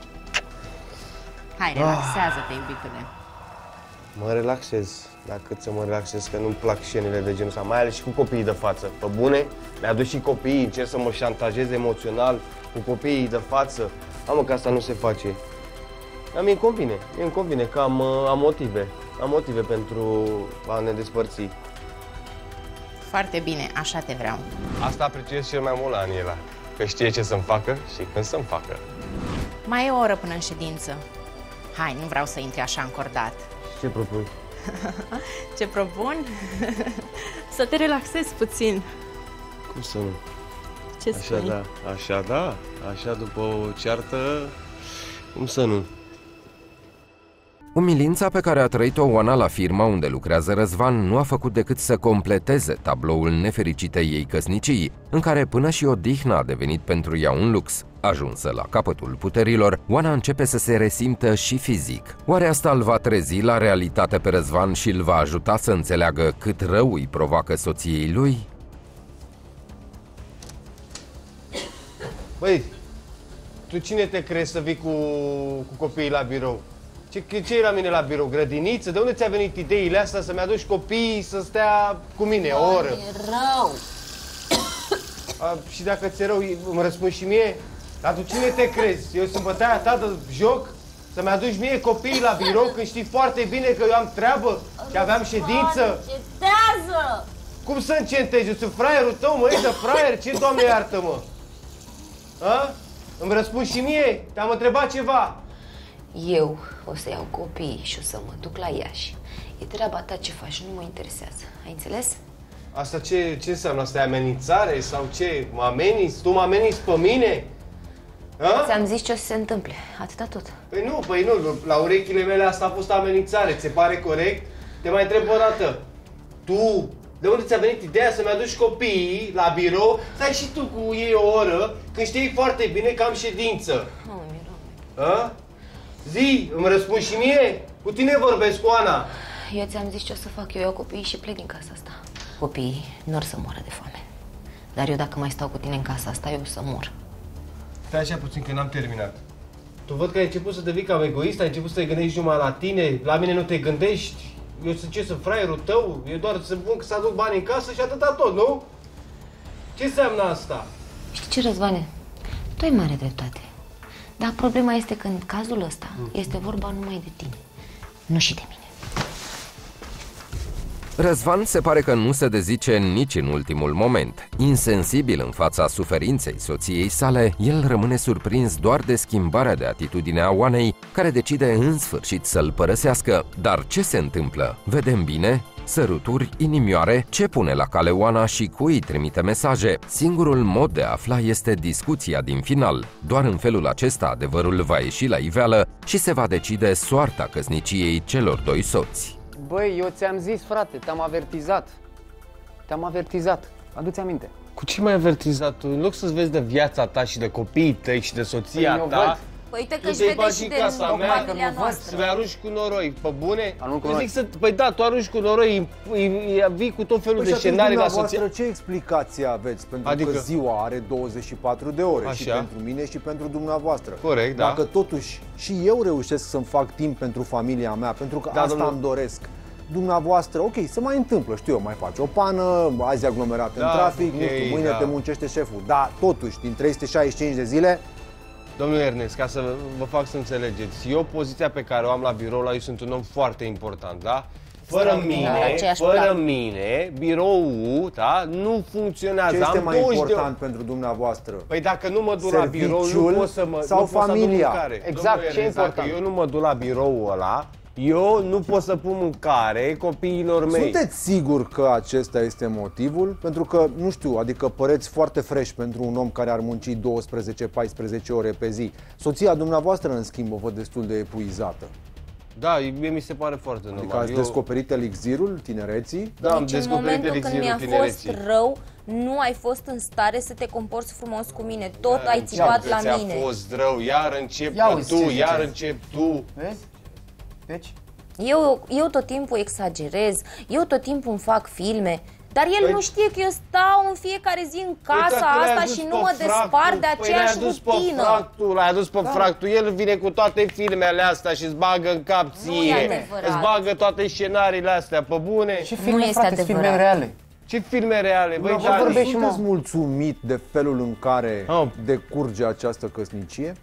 Hai, relaxează-te, iubitule. mă relaxez. Dacă să mă relaxez, că nu-mi plac scenele de genul ăsta, mai ales și cu copiii de față. Pe bune, mi-aduc și copiii, încerc să mă șantajez emoțional cu copiii de față. Am că asta nu se face. Dar mie îmi convine, mie îmi convine că am, am motive. Am motive pentru a ne despărți. Foarte bine, așa te vreau. Asta apreciez cel mai mult la Aniela, că știe ce să-mi facă și când să-mi facă. Mai e o oră până în ședință. Hai, nu vreau să intri așa încordat. Ce propui? Ce propun? Să te relaxezi puțin. Cum să nu? Ce Așa spui? da, așa da, așa după o ceartă, cum să nu? Umilința pe care a trăit-o Oana la firma unde lucrează Răzvan nu a făcut decât să completeze tabloul nefericitei ei căsnicii, în care până și odihna a devenit pentru ea un lux. Ajunsă la capătul puterilor, Oana începe să se resimtă și fizic. Oare asta îl va trezi la realitate pe Răzvan și îl va ajuta să înțeleagă cât rău îi provoacă soției lui? Băi, tu cine te crezi să vii cu, cu copiii la birou? Ce, ce e la mine la birou? Grădiniță? De unde ți-a venit ideile astea să-mi aduci copiii să stea cu mine o oră? E rău! A, și dacă ți-e rău, îmi răspunzi și mie? Dar tu cine te crezi? Eu sunt bătaia ta de joc? Să-mi aduci mie copiii la birou când știi foarte bine că eu am treabă și aveam ședință? Încetează! Cum să încetezi? Eu sunt fraierul tău, mă, ești de fraier? Ce, Doamne, iartă-mă? A? Îmi răspunzi și mie? Te-am întrebat ceva. Eu o să iau copiii și o să mă duc la Iași. E treaba ta ce faci, nu mă interesează. Ai înțeles? Asta ce, ce înseamnă? Asta e amenințare sau ce? Mă ameninți? Tu mă ameninți pe mine? A? Ți-am zis ce o să se întâmple, atâta tot. Păi nu, păi nu, la urechile mele asta a fost amenințare. Ți se pare corect? Te mai întreb o dată. Tu, de unde ți-a venit ideea să-mi aduci copiii la birou, stai și tu cu ei o oră, când știi foarte bine că am ședință? Oh, mi-e A? Zi, îmi răspunzi și mie? Cu tine vorbesc, cu Ana. Eu ți-am zis ce o să fac, eu iau copiii și plec din casa asta. Copiii nu or să moară de foame. Dar eu dacă mai stau cu tine în casa asta, eu o să mor. Stai așa puțin că n-am terminat. Tu văd că ai început să devii cam egoist, ai început să te gândești numai la tine, la mine nu te gândești. Eu sunt ce, sunt fraierul tău? Eu doar să bun că să aduc bani în casă și atâta tot, nu? Ce înseamnă asta? Știi ce, Răzvane? Tu ai mare dreptate. Dar problema este că în cazul ăsta mm. este vorba numai de tine, nu și de mine. Răzvan se pare că nu se dezice nici în ultimul moment. Insensibil în fața suferinței soției sale, el rămâne surprins doar de schimbarea de atitudine a Oanei, care decide în sfârșit să-l părăsească. Dar ce se întâmplă? Vedem bine? Săruturi, inimioare, ce pune la cale Oana și cui trimite mesaje? Singurul mod de a afla este discuția din final. Doar în felul acesta adevărul va ieși la iveală și se va decide soarta căsniciei celor doi soți. Băi, eu ți-am zis, frate, te-am avertizat. Te-am avertizat. Adu-ți aminte. Cu ce m-ai avertizat tu? În loc să-ți vezi de viața ta și de copiii tăi și de soția păi, ta, păi uite că tu își te-ai vede bagi și în de casa mea, familia noastră. să-mi arunci cu noroi. Pe bune? Arunc cu Eu noroi. zic să, păi da, tu arunci cu noroi, îi, îi, vii cu tot felul Păi de și atunci scenarii la dumneavoastră soția. ce explicație aveți? Pentru Adică? că ziua are douăzeci și patru de ore. Așa. Și pentru mine și pentru dumneavoastră. Corect, da. Dacă totuși și eu reușesc să-mi fac timp pentru familia mea, pentru că Da, asta domnul- îmi doresc, dumneavoastră, ok, se mai întâmplă, știu eu, mai faci o pană, azi aglomerat Da, în trafic, ok, nu știu, mâine da. te muncește șeful. Dar totuși, din trei sute șaizeci și cinci de zile, Domnul Ernest, ca să vă fac să înțelegeți, eu poziția pe care o am la birou, la eu sunt un om foarte important, da? Fără mine, aceeași fără plan. mine, biroul, da, nu funcționează. ce este Am mai douăzeci de important pentru dumneavoastră? Păi dacă nu mă duc la birou, nu Serviciul pot să mă sau nu pot să aduc familia? mâncare. Exact, Domnule ce e Ernest, dacă important? eu nu mă duc la biroul ăla, eu nu pot să pun mâncare copiilor mei. Sunteți sigur că acesta este motivul? Pentru că, nu știu, adică păreți foarte fresh pentru un om care ar munci douăsprezece paisprezece ore pe zi. Soția dumneavoastră, în schimb, o văd destul de epuizată. Da, mie mi se pare foarte normal. Adică ați eu... descoperit elixirul tinereții? Da, am Deci în descoperit momentul când elixirul mi-a fost tinereții. rău, nu ai fost în stare să te comporți frumos cu mine. Tot ai țipat la Ți-a mine. fost rău, iar încep Ia uzi ce tu, zice. iar încep tu. Vezi? Deci? Eu, eu tot timpul exagerez, eu tot timpul îmi fac filme, dar el Păi- nu știe că eu stau în fiecare zi în casa Păi dacă l-ai asta adus și pe nu mă fractul, despart de păi aceeași l-ai adus pe rutină. fractul, l-ai adus pe da. fractul, el vine cu toate filmele astea și îți bagă în cap Nu e ție. adevărat. Îți bagă toate scenariile astea, pe bune. Ce Nu filme, este frate, adevărat. filme reale? Ce filme reale, băi, Dumneavoastră Dani? vorbești, sunteți mă. mulțumit de felul în care Oh. decurge această căsnicie?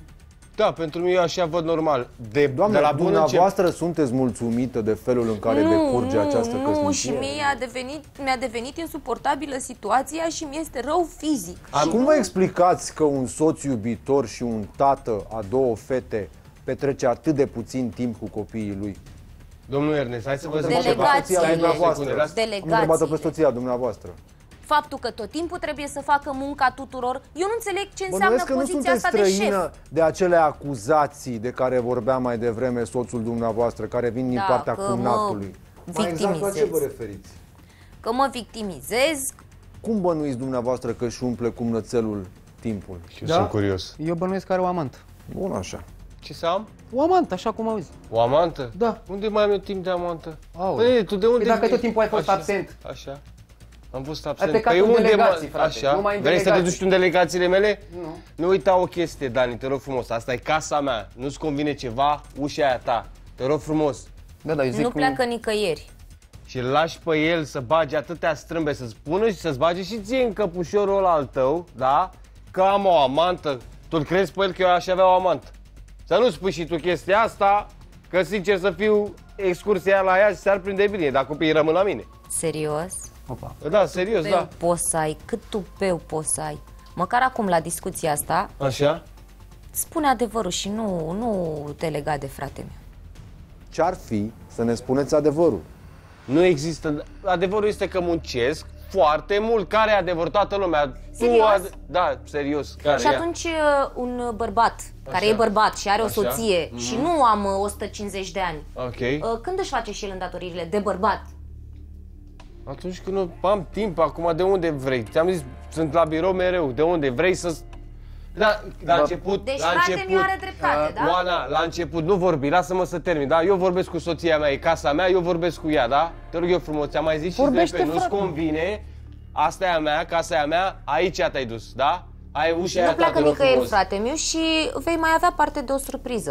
Da, pentru mine eu așa văd normal. De, Doamne, de la bun încep. dumneavoastră sunteți mulțumită de felul în care decurge nu, această nu, căsnicie? și mie a devenit, mi-a devenit insuportabilă situația și mi-este rău fizic. Cum vă explicați că un soț iubitor și un tată a două fete petrece atât de puțin timp cu copiii lui? Domnul Ernest, hai să vă zic Delegații. ceva. Stai două Dumneavoastră. secunde, lasă- Am întrebat-o pe Delegații. soția dumneavoastră. faptul că tot timpul trebuie să facă munca tuturor. Eu nu înțeleg ce înseamnă Bănuiesc că nu poziția sunteți asta de șef. străină de acele acuzații de care vorbea mai devreme soțul dumneavoastră, care vin din Da, partea că cumnatului. mă Mai exact la ce vă victimizez. referiți? Că mă victimizez. Cum bănuiți dumneavoastră că își umple cumnățelul timpul? Și eu sunt curios. Eu bănuiesc că are o amantă. Bun așa. Ce să am? O amantă, așa cum auzi. O amantă? Da. Unde mai am eu timp de amantă? Aoleu. Păi, tu de unde Păi dacă vii? tot timpul ai fost Așa, absent. Așa. Am fost absent. plecat Păi în unde delegații, mă- frate, Așa. numai în Vrei să te delegații. duci tu în delegațiile mele? Nu. Nu uita o chestie, Dani, te rog frumos. Asta e casa mea. Nu-ți convine ceva, ușa aia ta. Te rog frumos. Da, da, eu zic Nu cum- pleacă nicăieri. Și îl lași pe el să bage atâtea strâmbe, să-ți pună și să-ți bage și ție în căpușorul ăla al tău, da? Că am o amantă. Tu-l crezi pe el că eu aș avea o amantă? Să nu spui și tu chestia asta, că sincer să fiu, excursia aia la ea s-ar prinde bine, dar copiii rămân la mine. Serios? Opa. Da, serios, Tupeu da. poți să ai, cât tupeu poți să ai. Măcar acum la discuția asta, Așa? spune adevărul și nu, nu te lega de frate meu. Ce-ar fi să ne spuneți adevărul? Nu există. Adevărul este că muncesc foarte mult. Care e adevărul? Toată lumea. Serios? Tu ad... Da, serios. Care Și e? atunci uh, un bărbat care Așa. e bărbat și are o Așa. soție Mhm. și nu am uh, o sută cincizeci de ani, Ok. uh, când își face și el îndatoririle de bărbat? Atunci când nu am timp, acum de unde vrei? Ți-am zis, sunt la birou mereu. De unde vrei să... Da, la Bă. început, Deci la frate început, mi-o are dreptate, da? Oana, la început, nu vorbi, lasă-mă să termin, da? Eu vorbesc cu soția mea, e casa mea, eu vorbesc cu ea, da? Te rog eu frumos, ți-am mai zis și Vorbește, pe nu-ți frate. convine, asta e a mea, casa e a mea, aici te-ai dus, da? Ai ușa aia Nu ta, pleacă te rog nicăieri, frumos. frate meu, și vei mai avea parte de o surpriză.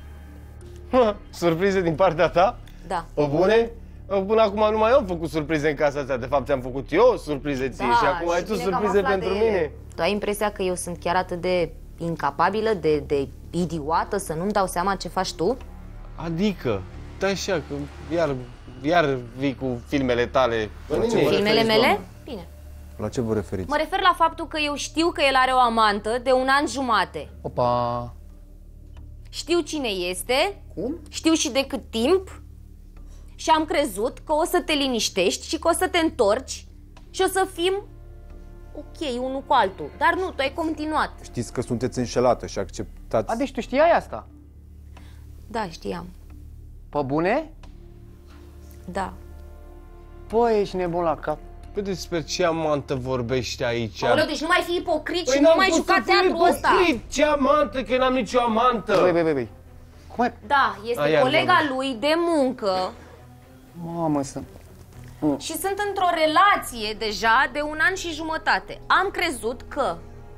Surprize din partea ta? Da. O bune? Până acum nu mai am făcut surprize în casa asta, de fapt ți-am făcut eu surprize ție și acum ai tu bine că am surprize aflat pentru de... mine. Tu ai impresia că eu sunt chiar atât de incapabilă, de, de idiotă, să nu-mi dau seama ce faci tu? Adică, da așa, că iar, iar vii cu filmele tale. Filmele mele? Bine. La ce vă referiți? Mă refer la faptul că eu știu că el are o amantă de un an jumate. Opa. Știu cine este, Cum? știu și de cât timp și am crezut că o să te liniștești și că o să te întorci și o să fim ok unul cu altul. Dar nu, tu ai continuat. Știți că sunteți înșelată și acceptați... A, deci tu știai asta? Da, știam. Pe bune? Da. Păi, ești nebun la cap. Păi despre ce amantă vorbești aici? Aoleu, deci nu mai fi ipocrit Păi și nu n-am mai cum juca să fiu teatrul ăsta. ipocrit. Ce amantă? Că n-am nicio amantă. Băi, băi, băi, băi. Cum ai... Da, este Aia colega vorbesc. lui de muncă Mamă, să... și sunt într-o relație deja de un an și jumătate. Am crezut că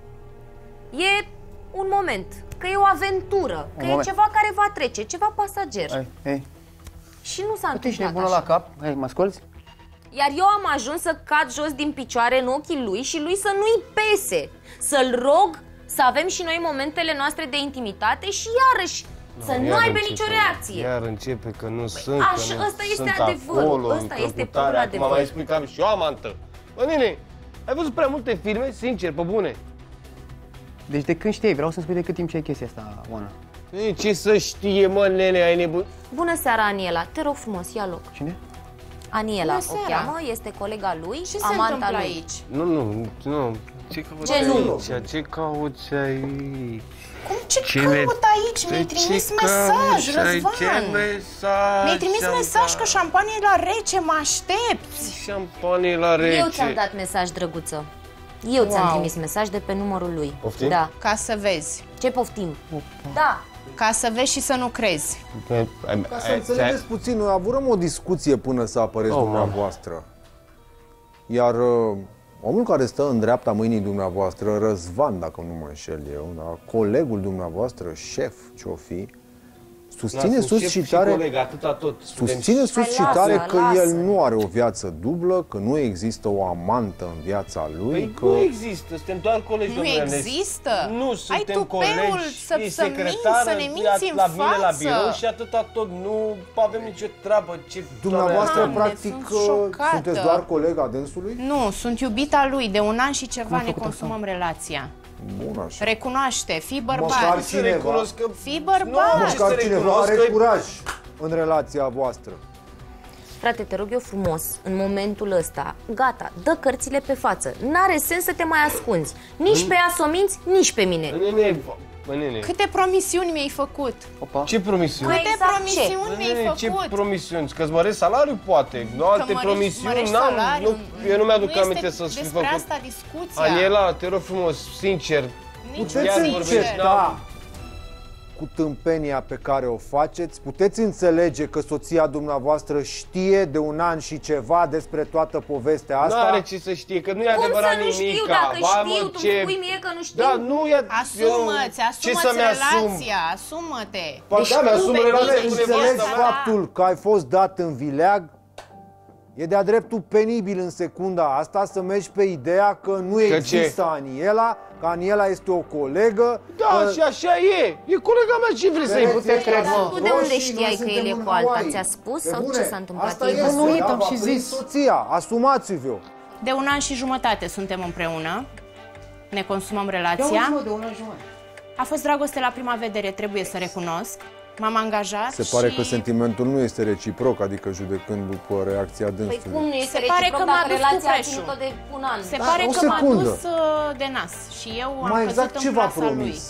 e un moment, că e o aventură, că Un e moment. ceva care va trece, ceva pasager. Hai, hai. Și nu s-a Tu ești întâmplat nebună așa. la cap? Hai, mă asculți? Iar eu am ajuns să cad jos din picioare în ochii lui și lui să nu-i pese. Să-l rog să avem și noi momentele noastre de intimitate și iarăși să nu Iar aibă începe, nicio reacție. Iar începe că nu sunt, așa, că nu ăsta este sunt adevărul, acolo, ăsta în este căputare. pur Acum adevăr. mai spui că am și eu amantă. Bă, nene, ai văzut prea multe filme? Sincer, pe bune. Deci de când știi? Vreau să-mi spui de cât timp știi chestia asta, Oana. Ei, ce să știe, mă, nene, ai nebun... Bună seara, Aniela. Te rog frumos, ia loc. Cine? Aniela Bună o seara. cheamă, este colega lui, Ce se amanta întâmplă lui. aici? Nu, nu, nu. Ce cauți Ce nu? aici? Ce cauți aici? Cum ce Cine- caut aici? Mi-ai De trimis ce mesaj, cauți aici? Răzvan. Ce mesaj? Mi-ai trimis Șampanie? mesaj că șampanie e la rece, mă aștepți. Șampanie la rece. Eu ți-am dat mesaj, drăguță. Eu ți-am Wow. trimis mesaj de pe numărul lui. Poftim? Da. Ca să vezi. Ce poftim? Da. Ca să vezi și să nu crezi. Ca să înțelegeți puțin, noi avurăm o discuție până să apăreți Oh, dumneavoastră. Iar uh, omul care stă în dreapta mâinii dumneavoastră, Răzvan, dacă nu mă înșel eu, da? Colegul dumneavoastră, șef, ce-o fi, susține Da, sus sunt și șef tare... coleg, atâta tot. Susține sus Hai, și lasă, tare că lasă. el nu are o viață dublă, că nu există o amantă în viața lui, Păi că... nu există, suntem doar colegi, Nu domnule Ernest. există? Nu Ai suntem tupeul colegi, să- e să minți, secretară, să ne minți la- în la mine la față. birou și atâta tot, nu avem nicio treabă. Ce Dumneavoastră, Doamne, practic, sunt șocată. sunteți doar colega dânsului? Nu, sunt iubita lui. De un an și ceva a ne făcut consumăm relația. Bun, așa. Recunoaște, fii Măcar bărbat. cineva, recunosc că... Fii Nu, bărbat. ce să măcar cineva recunosc are că- curaj în relația voastră. Frate, te rog eu frumos, în momentul ăsta, gata, dă cărțile pe față. N-are sens să te mai ascunzi. Nici pe ea s-o minți, nici pe mine. Nene, bă, nene. Câte promisiuni mi-ai făcut? Opa. Ce promisiuni? Câte Exact promisiuni Bă, mi-ai nene, făcut? ce promisiuni? Că-ți mărești salariul, poate. Nu alte mărești- promisiuni, mărești n-am. salariul? Nu, eu nu mi-aduc Nu aminte este să-ți fi despre făcut. asta discuția. Aniela, te rog frumos, sincer. Puteți Chiar sincer. vorbești, înceta cu tâmpenia pe care o faceți? Puteți înțelege că soția dumneavoastră știe de un an și ceva despre toată povestea Nu asta? are ce să știe, că nu e Cum adevărat să nu nimic. știu? Dacă știu, tu îmi spui mie că nu știu? Da, nu e... Asumă-ți, Ce asumă-ți să-mi asum? relația, asumă-te. Păi da, mi-asum tu, relația Beatrice, cu Înțelegi nevasta mea. faptul că ai fost dat în vileag? E de-a dreptul penibil în secunda asta să mergi pe ideea că nu Că există ce? Aniela, că Aniela este o colegă. Da, că... și așa e. E colega mea, ce vrei să-i Vedeți, puteți ăștia crede? sunt Tu de unde roșii, știai noi că el e suntem cu în alta? Hawaii. Ți-a spus Pe sau bune, ce s-a întâmplat? Asta Ei, este, nu uit, ea am v-a și prins zis. soția, asumați-vă. De un an și jumătate suntem împreună, ne consumăm relația. Ia-uzi-mă de un an jumătate. A fost dragoste la prima vedere, trebuie să recunosc. M-am angajat Se pare și că sentimentul nu este reciproc, adică judecând după reacția Păi dânsului. cum nu este Se pare reciproc că m-a dacă dus cu relația a preșul. ținut-o de un an? se Da, pare o că m-a secundă. dus uh, de nas și eu am Mai căzut exact în ce v-a plasa lui. promis?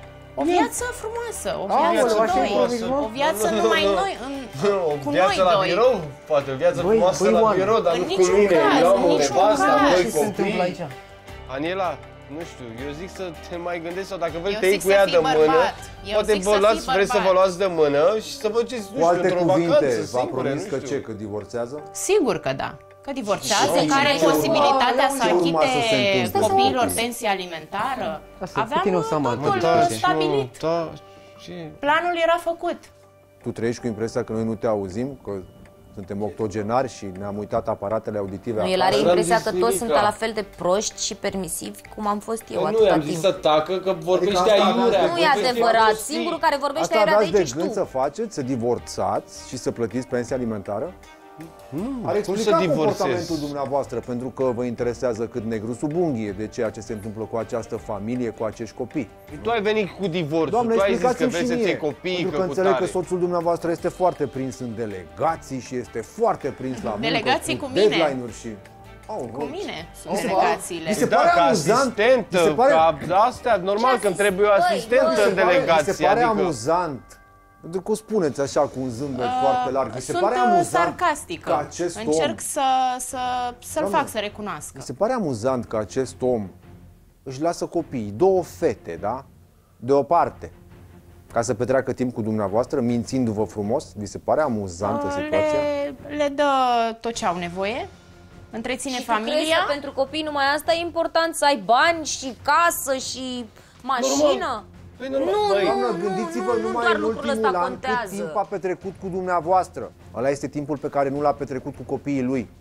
O viață frumoasă, o Aoleu, viață așa e doi, promis, mă? o viață Nu, nu, numai nu. noi, în, O cu noi viață la doi. birou, poate o viață Băi, frumoasă băi, la Oana. birou, dar În nu cu niciun mine. caz, Eu am în o niciun nevastă, am caz. doi Ce se întâmplă copii. aici? Aniela, nu știu, eu zic să te mai gândești sau dacă vrei Eu te iei zic cu să ea fii de mână, bărbat. Eu poate zic vă să luați, fii vreți să vă bărbat. luați de mână și să vă duceți, nu Cu știu, alte într-o cuvinte, vacanță v-a singure, promis nu că știu. ce, că divorțează? Sigur că da. Că divorțează, Și care are ce urma- posibilitatea să ce urma să se achite întâmple? copiilor pensie alimentară. Asta, Aveam puțin o să mă totul da, stabilit. Da, ce? Planul era făcut. Tu trăiești cu impresia că noi nu te auzim, că suntem octogenari și ne-am uitat aparatele auditive Nu, el acasă? are N-am impresia zis că toți nimica. sunt la fel de proști și permisivi cum am fost eu Păi nu, atâta i-am zis timp. să tacă, că vorbește asta aveați aiurea. de- Nu e vorbește adevărat. prostii. Singurul care vorbește Asta aiurea de aveați aici de ești gând tu. să faceți, să divorțați și să plătiți pensia alimentară? Nu, Ar cum explica să comportamentul divorțez? dumneavoastră, pentru că vă interesează cât negru sub unghie de ceea ce se întâmplă cu această familie, cu acești copii. Tu ai venit cu divorțul, Doamne, tu ai zis că explicați-mi vrei și să-ți mie, iei copii, pentru că că cu înțeleg tare. că soțul dumneavoastră este foarte prins în delegații și este foarte prins la muncă, Delegații cu cu mine. deadline-uri și... Oh, Cu mine sunt Mi se delegațiile. mi se Da, pare ca amuzant, asistentă, mi se pare- ca astea, normal că îmi trebuie o Băi, asistentă băi, în Mi se pare- delegație. Mi se pare adică... amuzant. Pentru că o spuneți așa cu un zâmbet Uh, foarte larg. Mi se Sunt pare uh, amuzant sarcastică. că acest om... Încerc să, să, să-l Doamne, fac să recunoască. Mi se pare amuzant că acest om își lasă copiii, două fete, da? Deoparte, ca să petreacă timp cu dumneavoastră, mințindu-vă frumos. Vi se pare amuzantă Uh, situația? Le, le dă tot ce au nevoie, întreține Și tu crezi familia. că pentru copii numai asta e important, să ai bani și casă și mașină? Păi normal, Nu, băi, Doamnă, nu, gândiți-vă nu, nu, numai doar în lucrul ultimul ăsta an cât contează. timp a petrecut cu dumneavoastră. Ăla este timpul pe care nu l-a petrecut cu copiii lui.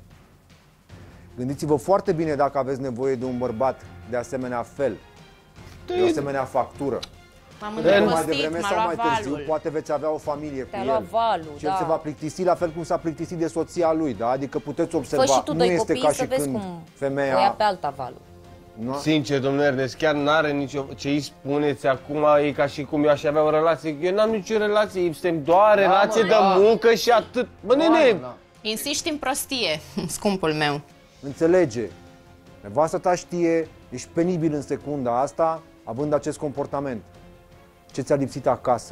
Gândiți-vă foarte bine dacă aveți nevoie de un bărbat de asemenea fel, de o asemenea factură. M-am Pentru că mai îndrăgostit, devreme m-a sau mai luat târziu valul. poate veți avea o familie cu Te-a el. luat valul, și el da. se va plictisi la fel cum s-a plictisit de soția lui, da? Adică puteți Fă observa, și tu nu doi este copii ca să și vezi când cum o ia femeia... pe alta valul. Nu? Sincer, domnule Ernest, chiar n-are nicio... Ce îi spuneți acum e ca și cum eu aș avea o relație. Eu n-am nicio relație, suntem doar relație mă, de da. muncă și atât. Bă, nene, Da. Insiști în prostie, scumpul meu. Înțelege. Nevastă ta știe, ești penibil în secunda asta, având acest comportament. Ce ți-a lipsit acasă?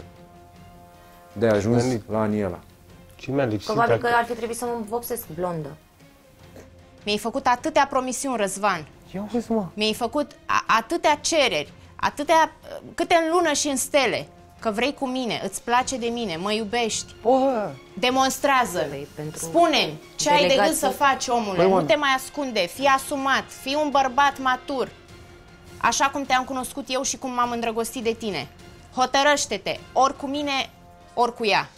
De ajuns Venit. la Aniela. ce mi-a lipsit? Probabil că acum? ar fi trebuit să mă vopsesc blondă. Mi-ai făcut atâtea promisiuni, Răzvan. Ia uzi, mă. Mi-ai făcut a- atâtea cereri, atâtea, câte în lună și în stele, că vrei cu mine, îți place de mine, mă iubești. Bă, Demonstrează-l. Păi, pentru Spune-mi ce ai de gând delegații. să faci, omule. Păi, Nu Oana. te mai ascunde, fii asumat, fii un bărbat matur. Așa cum te-am cunoscut eu și cum m-am îndrăgostit de tine. Hotărăște-te, ori cu mine, ori cu ea.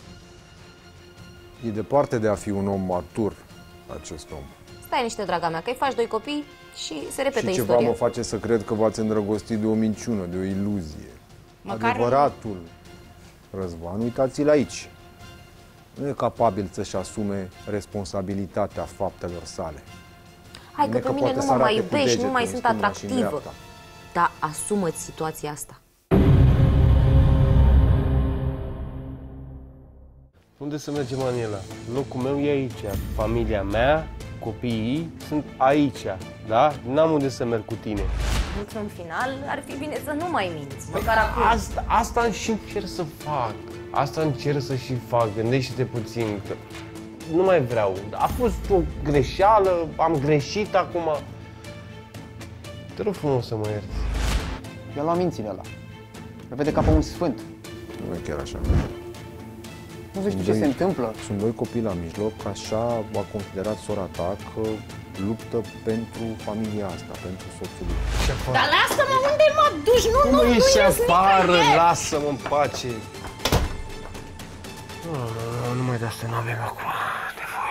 E departe de a fi un om matur, acest om. Stai niște, draga mea, că îi faci doi copii și se repetă Și ceva istoria. mă face să cred că v-ați îndrăgostit de o minciună, de o iluzie. Măcar Adevăratul Răzvan, uitați-l aici. Nu e capabil să-și asume responsabilitatea faptelor sale. Hai că Bine pe că mine poate nu să mă mai arate cu iubești, nu degetul mai în sunt stânga și în atractivă. dreapta. Dar asumă-ți situația asta. Unde să mergem, Aniela? Locul meu e aici. Familia mea, copiii sunt aici, da? N-am unde să merg cu tine. Într-un final, ar fi bine să nu mai minți, Păi măcar acum. Asta, asta și încerc să fac. Asta încerc să și fac. Gândește-te puțin că nu mai vreau. A fost o greșeală, am greșit acum. Te rog frumos să mă ierți. Eu l-am mințile ăla. Îl vede ca pe un sfânt. Nu e chiar așa. Nu vezi ce se întâmplă? Sunt doi copii la mijloc, așa a considerat sora ta că luptă pentru familia asta, pentru soțul lui. Dar lasă-mă, unde mă duci? Nu, nu, nu ieși ies afară, nicăieri. lasă-mă în pace. Nu, nu, nu, numai de asta nu avem acum de voi.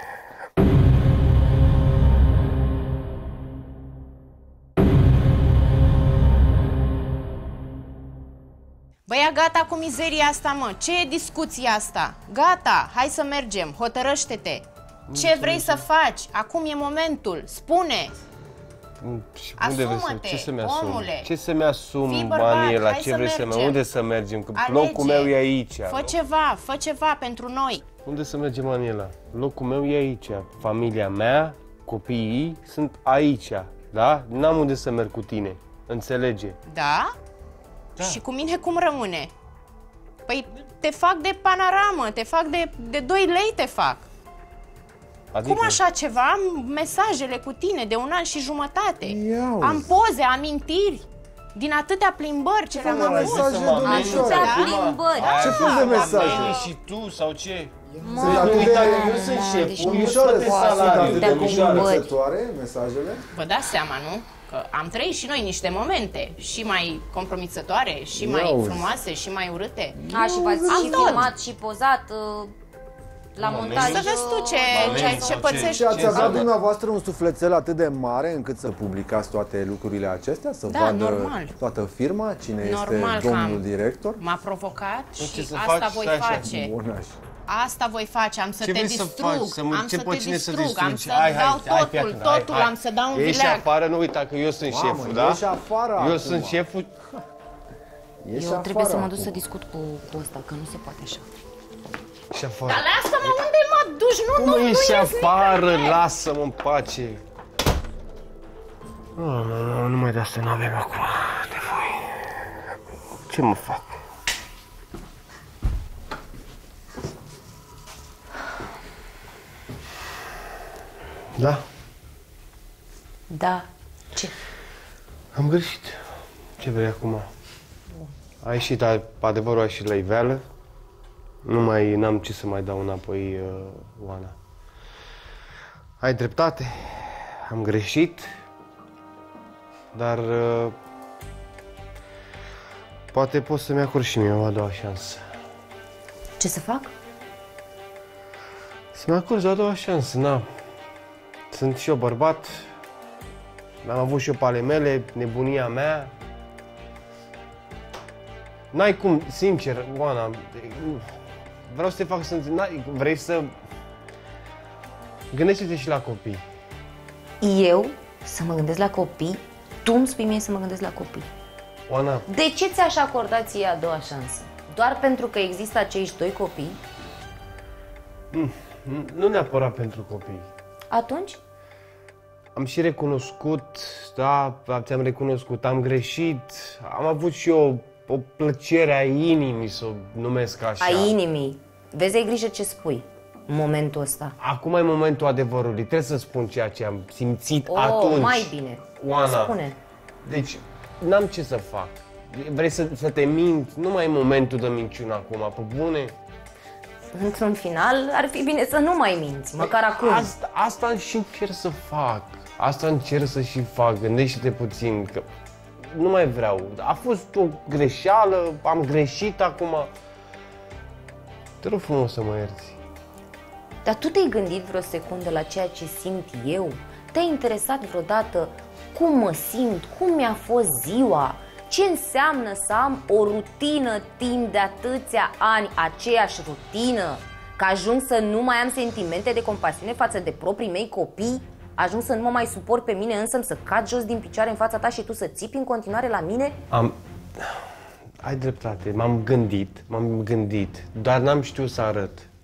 Băia, gata cu mizeria asta, mă. Ce e discuția asta? Gata, hai să mergem, hotărăște-te. Ce vrei să faci? Acum e momentul, spune. Și unde vrei să, Asumă-te, ce să-mi asum? omule. Ce să-mi asum, Fii bărbat, Aniela? hai Ce să vrei să mergem. mergem? Unde să mergem? Că Alege. locul meu e aici. Fă ceva, fă ceva pentru noi. Unde să mergem, Aniela? Locul meu e aici. Familia mea, copiii sunt aici, da? N-am unde să merg cu tine. Înțelege? Da? Da. Și cu mine cum rămâne? Păi te fac de panoramă, te fac de, de doi lei te fac. Adică? Cum așa ceva? Am mesajele cu tine de un an și jumătate. Iauzi. Am poze, amintiri. Din atâtea plimbări ce le-am avut. mesaje, domnișoare. Atâtea plimbări. Ce fel de mesaje? Mami și tu sau ce? Sunt atât de... Eu sunt șeful, eu Domnișoare, sunt sunt salariu. atât de compromisătoare mesajele? Vă dați seama, nu? Că am trăit și noi niște momente și mai compromisătoare, și mai Iauzi. frumoase, și mai urâte. A, și v-ați Am și tot. filmat și pozat uh, la montaj. Să vezi tu ce, ce, ce pățești. Și ați avea dumneavoastră un sufletel atât de mare încât să publicați toate lucrurile acestea? Să Da, vadă normal. toată firma? Cine Normal este că domnul am- director? M-a provocat ce și să asta faci? voi Stai așa. face. Bun, așa. Asta voi face, am să Ce te vrei să distrug, faci? Să mă- am ce să pe te cine să distrug, am distrugi? să Hai, hai, dau hai, totul, fii atent, hai, totul, hai. am să dau un Ieși vileag. afară, nu uita că eu sunt Mamă, șeful, da? ieși afară Eu acum. sunt șeful. Ieși Eu trebuie să mă afară duc să acum. discut cu, cu ăsta, că nu se poate așa. Și afară. Dar lasă-mă, unde mă duci? Nu, Cum nu, mă nu ieși ies afară, nicăieri. lasă-mă în pace. Nu, nu, nu, numai de asta nu avem acum de voi. Ce mă fac? Da, Da. Ce? am greșit. Ce vrei acum? A ieșit, a- adevărul a ieșit la iveală. Nu mai, n-am ce să mai dau înapoi, uh, Oana. Ai dreptate, am greșit, dar uh, poate pot să-mi acord și mie o a doua șansă. Ce să fac? Să-mi acord o a doua șansă, na. Sunt și eu bărbat, am avut și eu pe ale mele, nebunia mea. N-ai cum, sincer, Oana, vreau să te fac să înțelegi, vrei să... Gândește-te și la copii. Eu să mă gândesc la copii? Tu îmi spui mie să mă gândesc la copii. Oana, De ce ți-aș acorda ție a doua șansă? Doar pentru că există acești doi copii? n- nu neapărat pentru copii. Atunci? Am și recunoscut, da, ți-am recunoscut, am greșit, am avut și eu o plăcere a inimii, să o numesc așa. A inimii. Vezi, ai grijă ce spui în momentul ăsta. Acum e momentul adevărului, trebuie să spun ceea ce am simțit Oh, atunci. mai bine. Oana, Spune. deci n-am ce să fac. Vrei să, să te mint? Nu mai e momentul de minciună acum, pe bune? Într-un final, ar fi bine să nu mai minți, măcar acum. Asta, asta și încerc să fac. Asta încerc să și fac. Gândește-te puțin că nu mai vreau. A fost o greșeală, am greșit acum. Te rog frumos să mă ierți. Dar tu te-ai gândit vreo secundă la ceea ce simt eu? Te-ai interesat vreodată cum mă simt, cum mi-a fost ziua? Ce înseamnă să am o rutină timp de atâția ani, aceeași rutină? Că ajung să nu mai am sentimente de compasiune față de proprii mei copii? Ajung să nu mă mai suport pe mine însă să cad jos din picioare în fața ta și tu să țipi în continuare la mine? Am... Ai dreptate, m-am gândit, m-am gândit, dar n-am știut să arăt.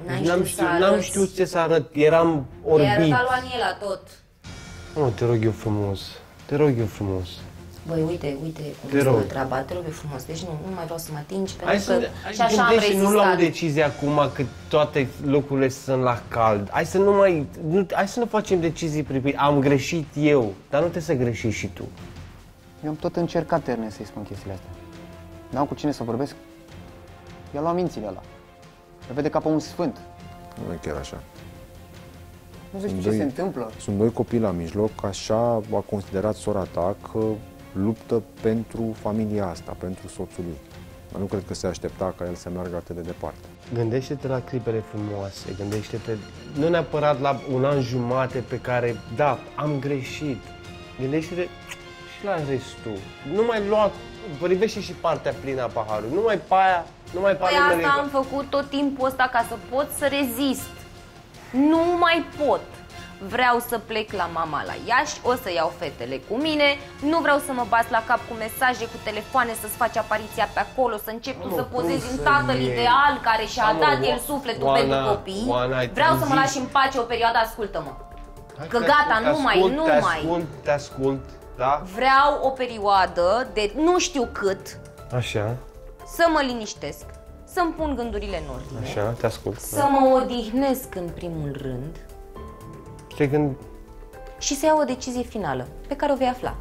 N-am știut, n-am știut ce să arăt, eram orbit. I-ai arătat lui Aniela tot. Nu, te rog eu frumos, te rog eu frumos. Băi, uite, uite cum te stă rog. treaba, te rog eu frumos, deci nu, nu mai vreau să mă atingi, Hai pentru să, că hai, și așa am rezistat. nu luăm decizie acum că toate lucrurile sunt la cald. Hai să nu mai, nu, hai să nu facem decizii pripite. Am greșit eu, dar nu trebuie să greșești și tu. Eu am tot încercat, Ernest, să-i spun chestiile astea. N-am cu cine să vorbesc. I-a luat mințile ăla. Îl vede ca pe un sfânt. Nu e chiar așa. Nu știu ce se întâmplă. Sunt doi copii la mijloc, așa a considerat sora ta că luptă pentru familia asta, pentru soțul lui. Dar nu cred că se aștepta ca el să meargă atât de departe. Gândește-te la clipele frumoase, gândește-te nu neapărat la un an jumate pe care, da, am greșit. Gândește-te și la restul. Nu mai lua, privește și partea plină a paharului, nu mai pe aia, nu mai pe aia. Păi asta am făcut tot timpul ăsta ca să pot să rezist. Nu mai pot. Vreau să plec la mama la Iași, o să iau fetele cu mine, nu vreau să mă bas la cap cu mesaje, cu telefoane, să-ți faci apariția pe acolo, să încep tu să pozezi un tatăl ideal care și-a dat el sufletul Oana, pentru copii. Oana, vreau să mă zis... lași în pace o perioadă, ascultă-mă. Că te gata, ascult, nu mai, ascult, nu te mai. Ascult, te ascult, da? Vreau o perioadă de nu știu cât Așa. să mă liniștesc, să-mi pun gândurile în ordine. Așa, te ascult. Să mă odihnesc în primul rând. Te gând... Și să iau o decizie finală, pe care o vei afla.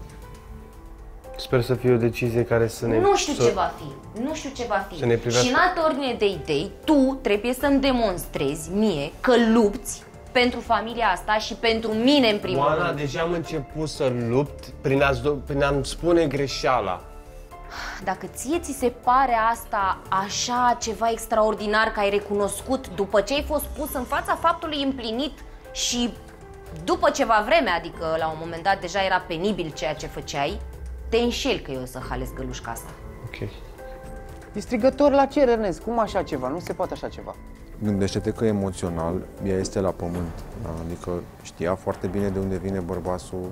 Sper să fie o decizie care să ne... Nu știu să... ce va fi, nu știu ce va fi. Să ne privească... Și în altă ordine de idei, tu trebuie să-mi demonstrezi mie că lupți pentru familia asta și pentru mine în primul Oana, rând. deja am început să lupt prin a-ți do- prin a-mi spune greșeala. Dacă ție ți se pare asta așa ceva extraordinar că ai recunoscut după ce ai fost pus în fața faptului împlinit și după ceva vreme, adică la un moment dat deja era penibil ceea ce făceai, te înșeli că eu o să halesc gălușca asta. Ok. E strigător la cer, Ernest. Cum așa ceva? Nu se poate așa ceva. Gândește-te că emoțional ea este la pământ, da? Adică știa foarte bine de unde vine bărbatul.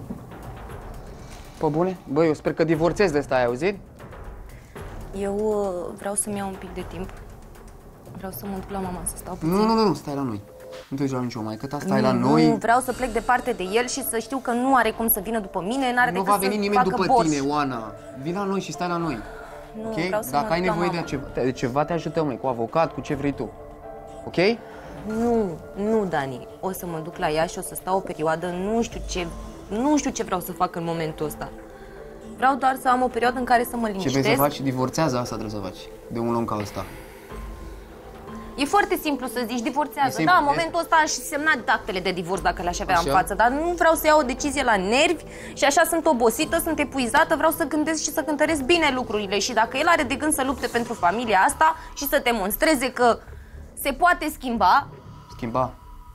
Pe bune? Băi, eu sper că divorțez de asta, ai auzit? Eu uh, vreau să-mi iau un pic de timp. Vreau să mă duc la mama să stau puțin. Nu, nu, nu, stai la noi. Nu te duci la nicio maică ta, stai nu, la noi. Nu, vreau să plec departe de el și să știu că nu are cum să vină după mine, n-are Nu decât va veni să nimeni facă după borș. tine, Oana. Vii la noi și stai la noi. Nu, Okay? vreau să Dacă mă ai duc la nevoie de mama. ceva, de ceva, te ajutăm noi, cu avocat, cu ce vrei tu. Ok? Nu, nu, Dani. O să mă duc la ea și o să stau o perioadă, nu știu ce, nu știu ce vreau să fac în momentul ăsta. Vreau doar să am o perioadă în care să mă Ce liniștesc. vrei să faci? Divorțează, asta trebuie să faci. De un om ca ăsta. E foarte simplu să zici divorțează. simplu, Da, în e- momentul ăsta aș semna actele de divorț dacă le-aș avea Așa? în față, dar nu vreau să iau o decizie la nervi și așa sunt obosită, sunt epuizată, vreau să gândesc și să cântăresc bine lucrurile și dacă el are de gând să lupte pentru familia asta și să demonstreze că se poate schimba. Schimba.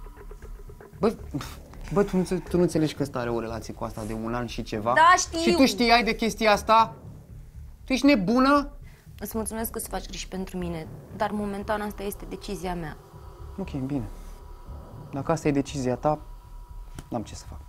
Bă, bă tu, nu, tu nu înțelegi că ăsta are o relație cu asta de un an și ceva? Da, știu. Și tu știai de chestia asta? Tu ești nebună? Îți mulțumesc că îți faci griji pentru mine, dar momentan asta este decizia mea. Ok, bine. Dacă asta e decizia ta, n-am ce să fac.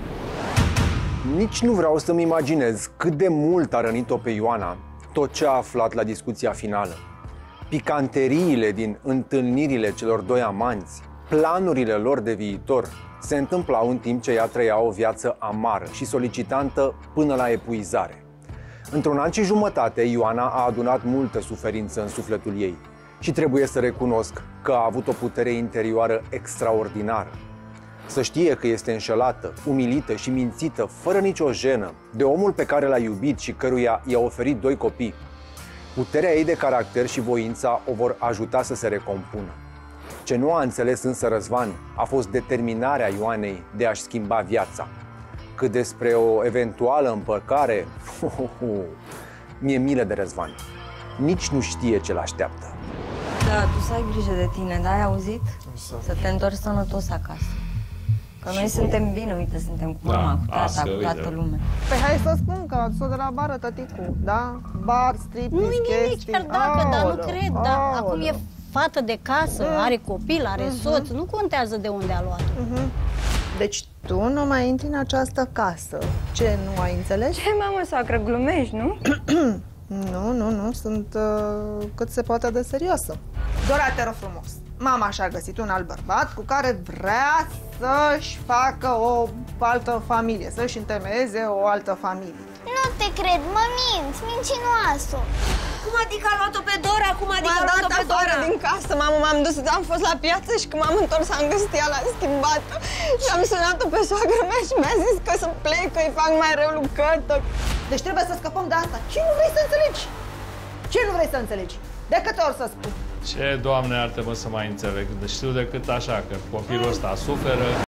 Nici nu vreau să-mi imaginez cât de mult a rănit-o pe Ioana tot ce a aflat la discuția finală. Picanteriile din întâlnirile celor doi amanți, planurile lor de viitor, se întâmplau în timp ce ea trăia o viață amară și solicitantă până la epuizare. Într-un an și jumătate, Ioana a adunat multă suferință în sufletul ei și trebuie să recunosc că a avut o putere interioară extraordinară. Să știe că este înșelată, umilită și mințită, fără nicio jenă, de omul pe care l-a iubit și căruia i-a oferit doi copii. Puterea ei de caracter și voința o vor ajuta să se recompună. Ce nu a înțeles însă Răzvan a fost determinarea Ioanei de a-și schimba viața. Cât despre o eventuală împăcare, ho, ho, ho, mi-e milă de Răzvan. Nici nu știe ce l-așteaptă. Da, tu să ai grijă de tine, da? Ai auzit? Să te întorci sănătos acasă. Că noi suntem bine, uite, suntem cu mama, cu tata, cu toată lumea. Păi hai să spun că s-o de la bară tăticu, da? Bar, striptease, Nu-i nimic, chestii. chiar dacă, dar nu Aoleu, cred, dar acum aoleu. e fată de casă, Mm. are copil, are Mhm. soț, nu contează de unde a luat. Mhm. Deci tu nu mai intri în această casă. Ce, nu ai înțeles? Ce, mamă, soacră, glumești, nu? Nu, nu, nu, sunt uh, cât se poate de serioasă. Dora, te rog frumos, mama și-a găsit un alt bărbat cu care vrea să-și facă o altă familie, să-și întemeieze o altă familie. Nu te cred, mă minți, mincinoasă. Cum adică a luat-o pe Dora? Cum adică M-a a luat-o dat pe Dora? afară din casă, mamă, m-am dus, am fost la piață și când m-am întors am găsit ea la schimbat. Și am sunat-o pe soacră mea și mi-a zis că să plec, că îi fac mai rău lucrătă. Deci trebuie să scăpăm de asta. Ce nu vrei să înțelegi? Ce nu vrei să înțelegi? De câte ori să spun? Ce, Doamne, iartă-mă să mai înțeleg. Știu decât așa, că copilul ăsta suferă.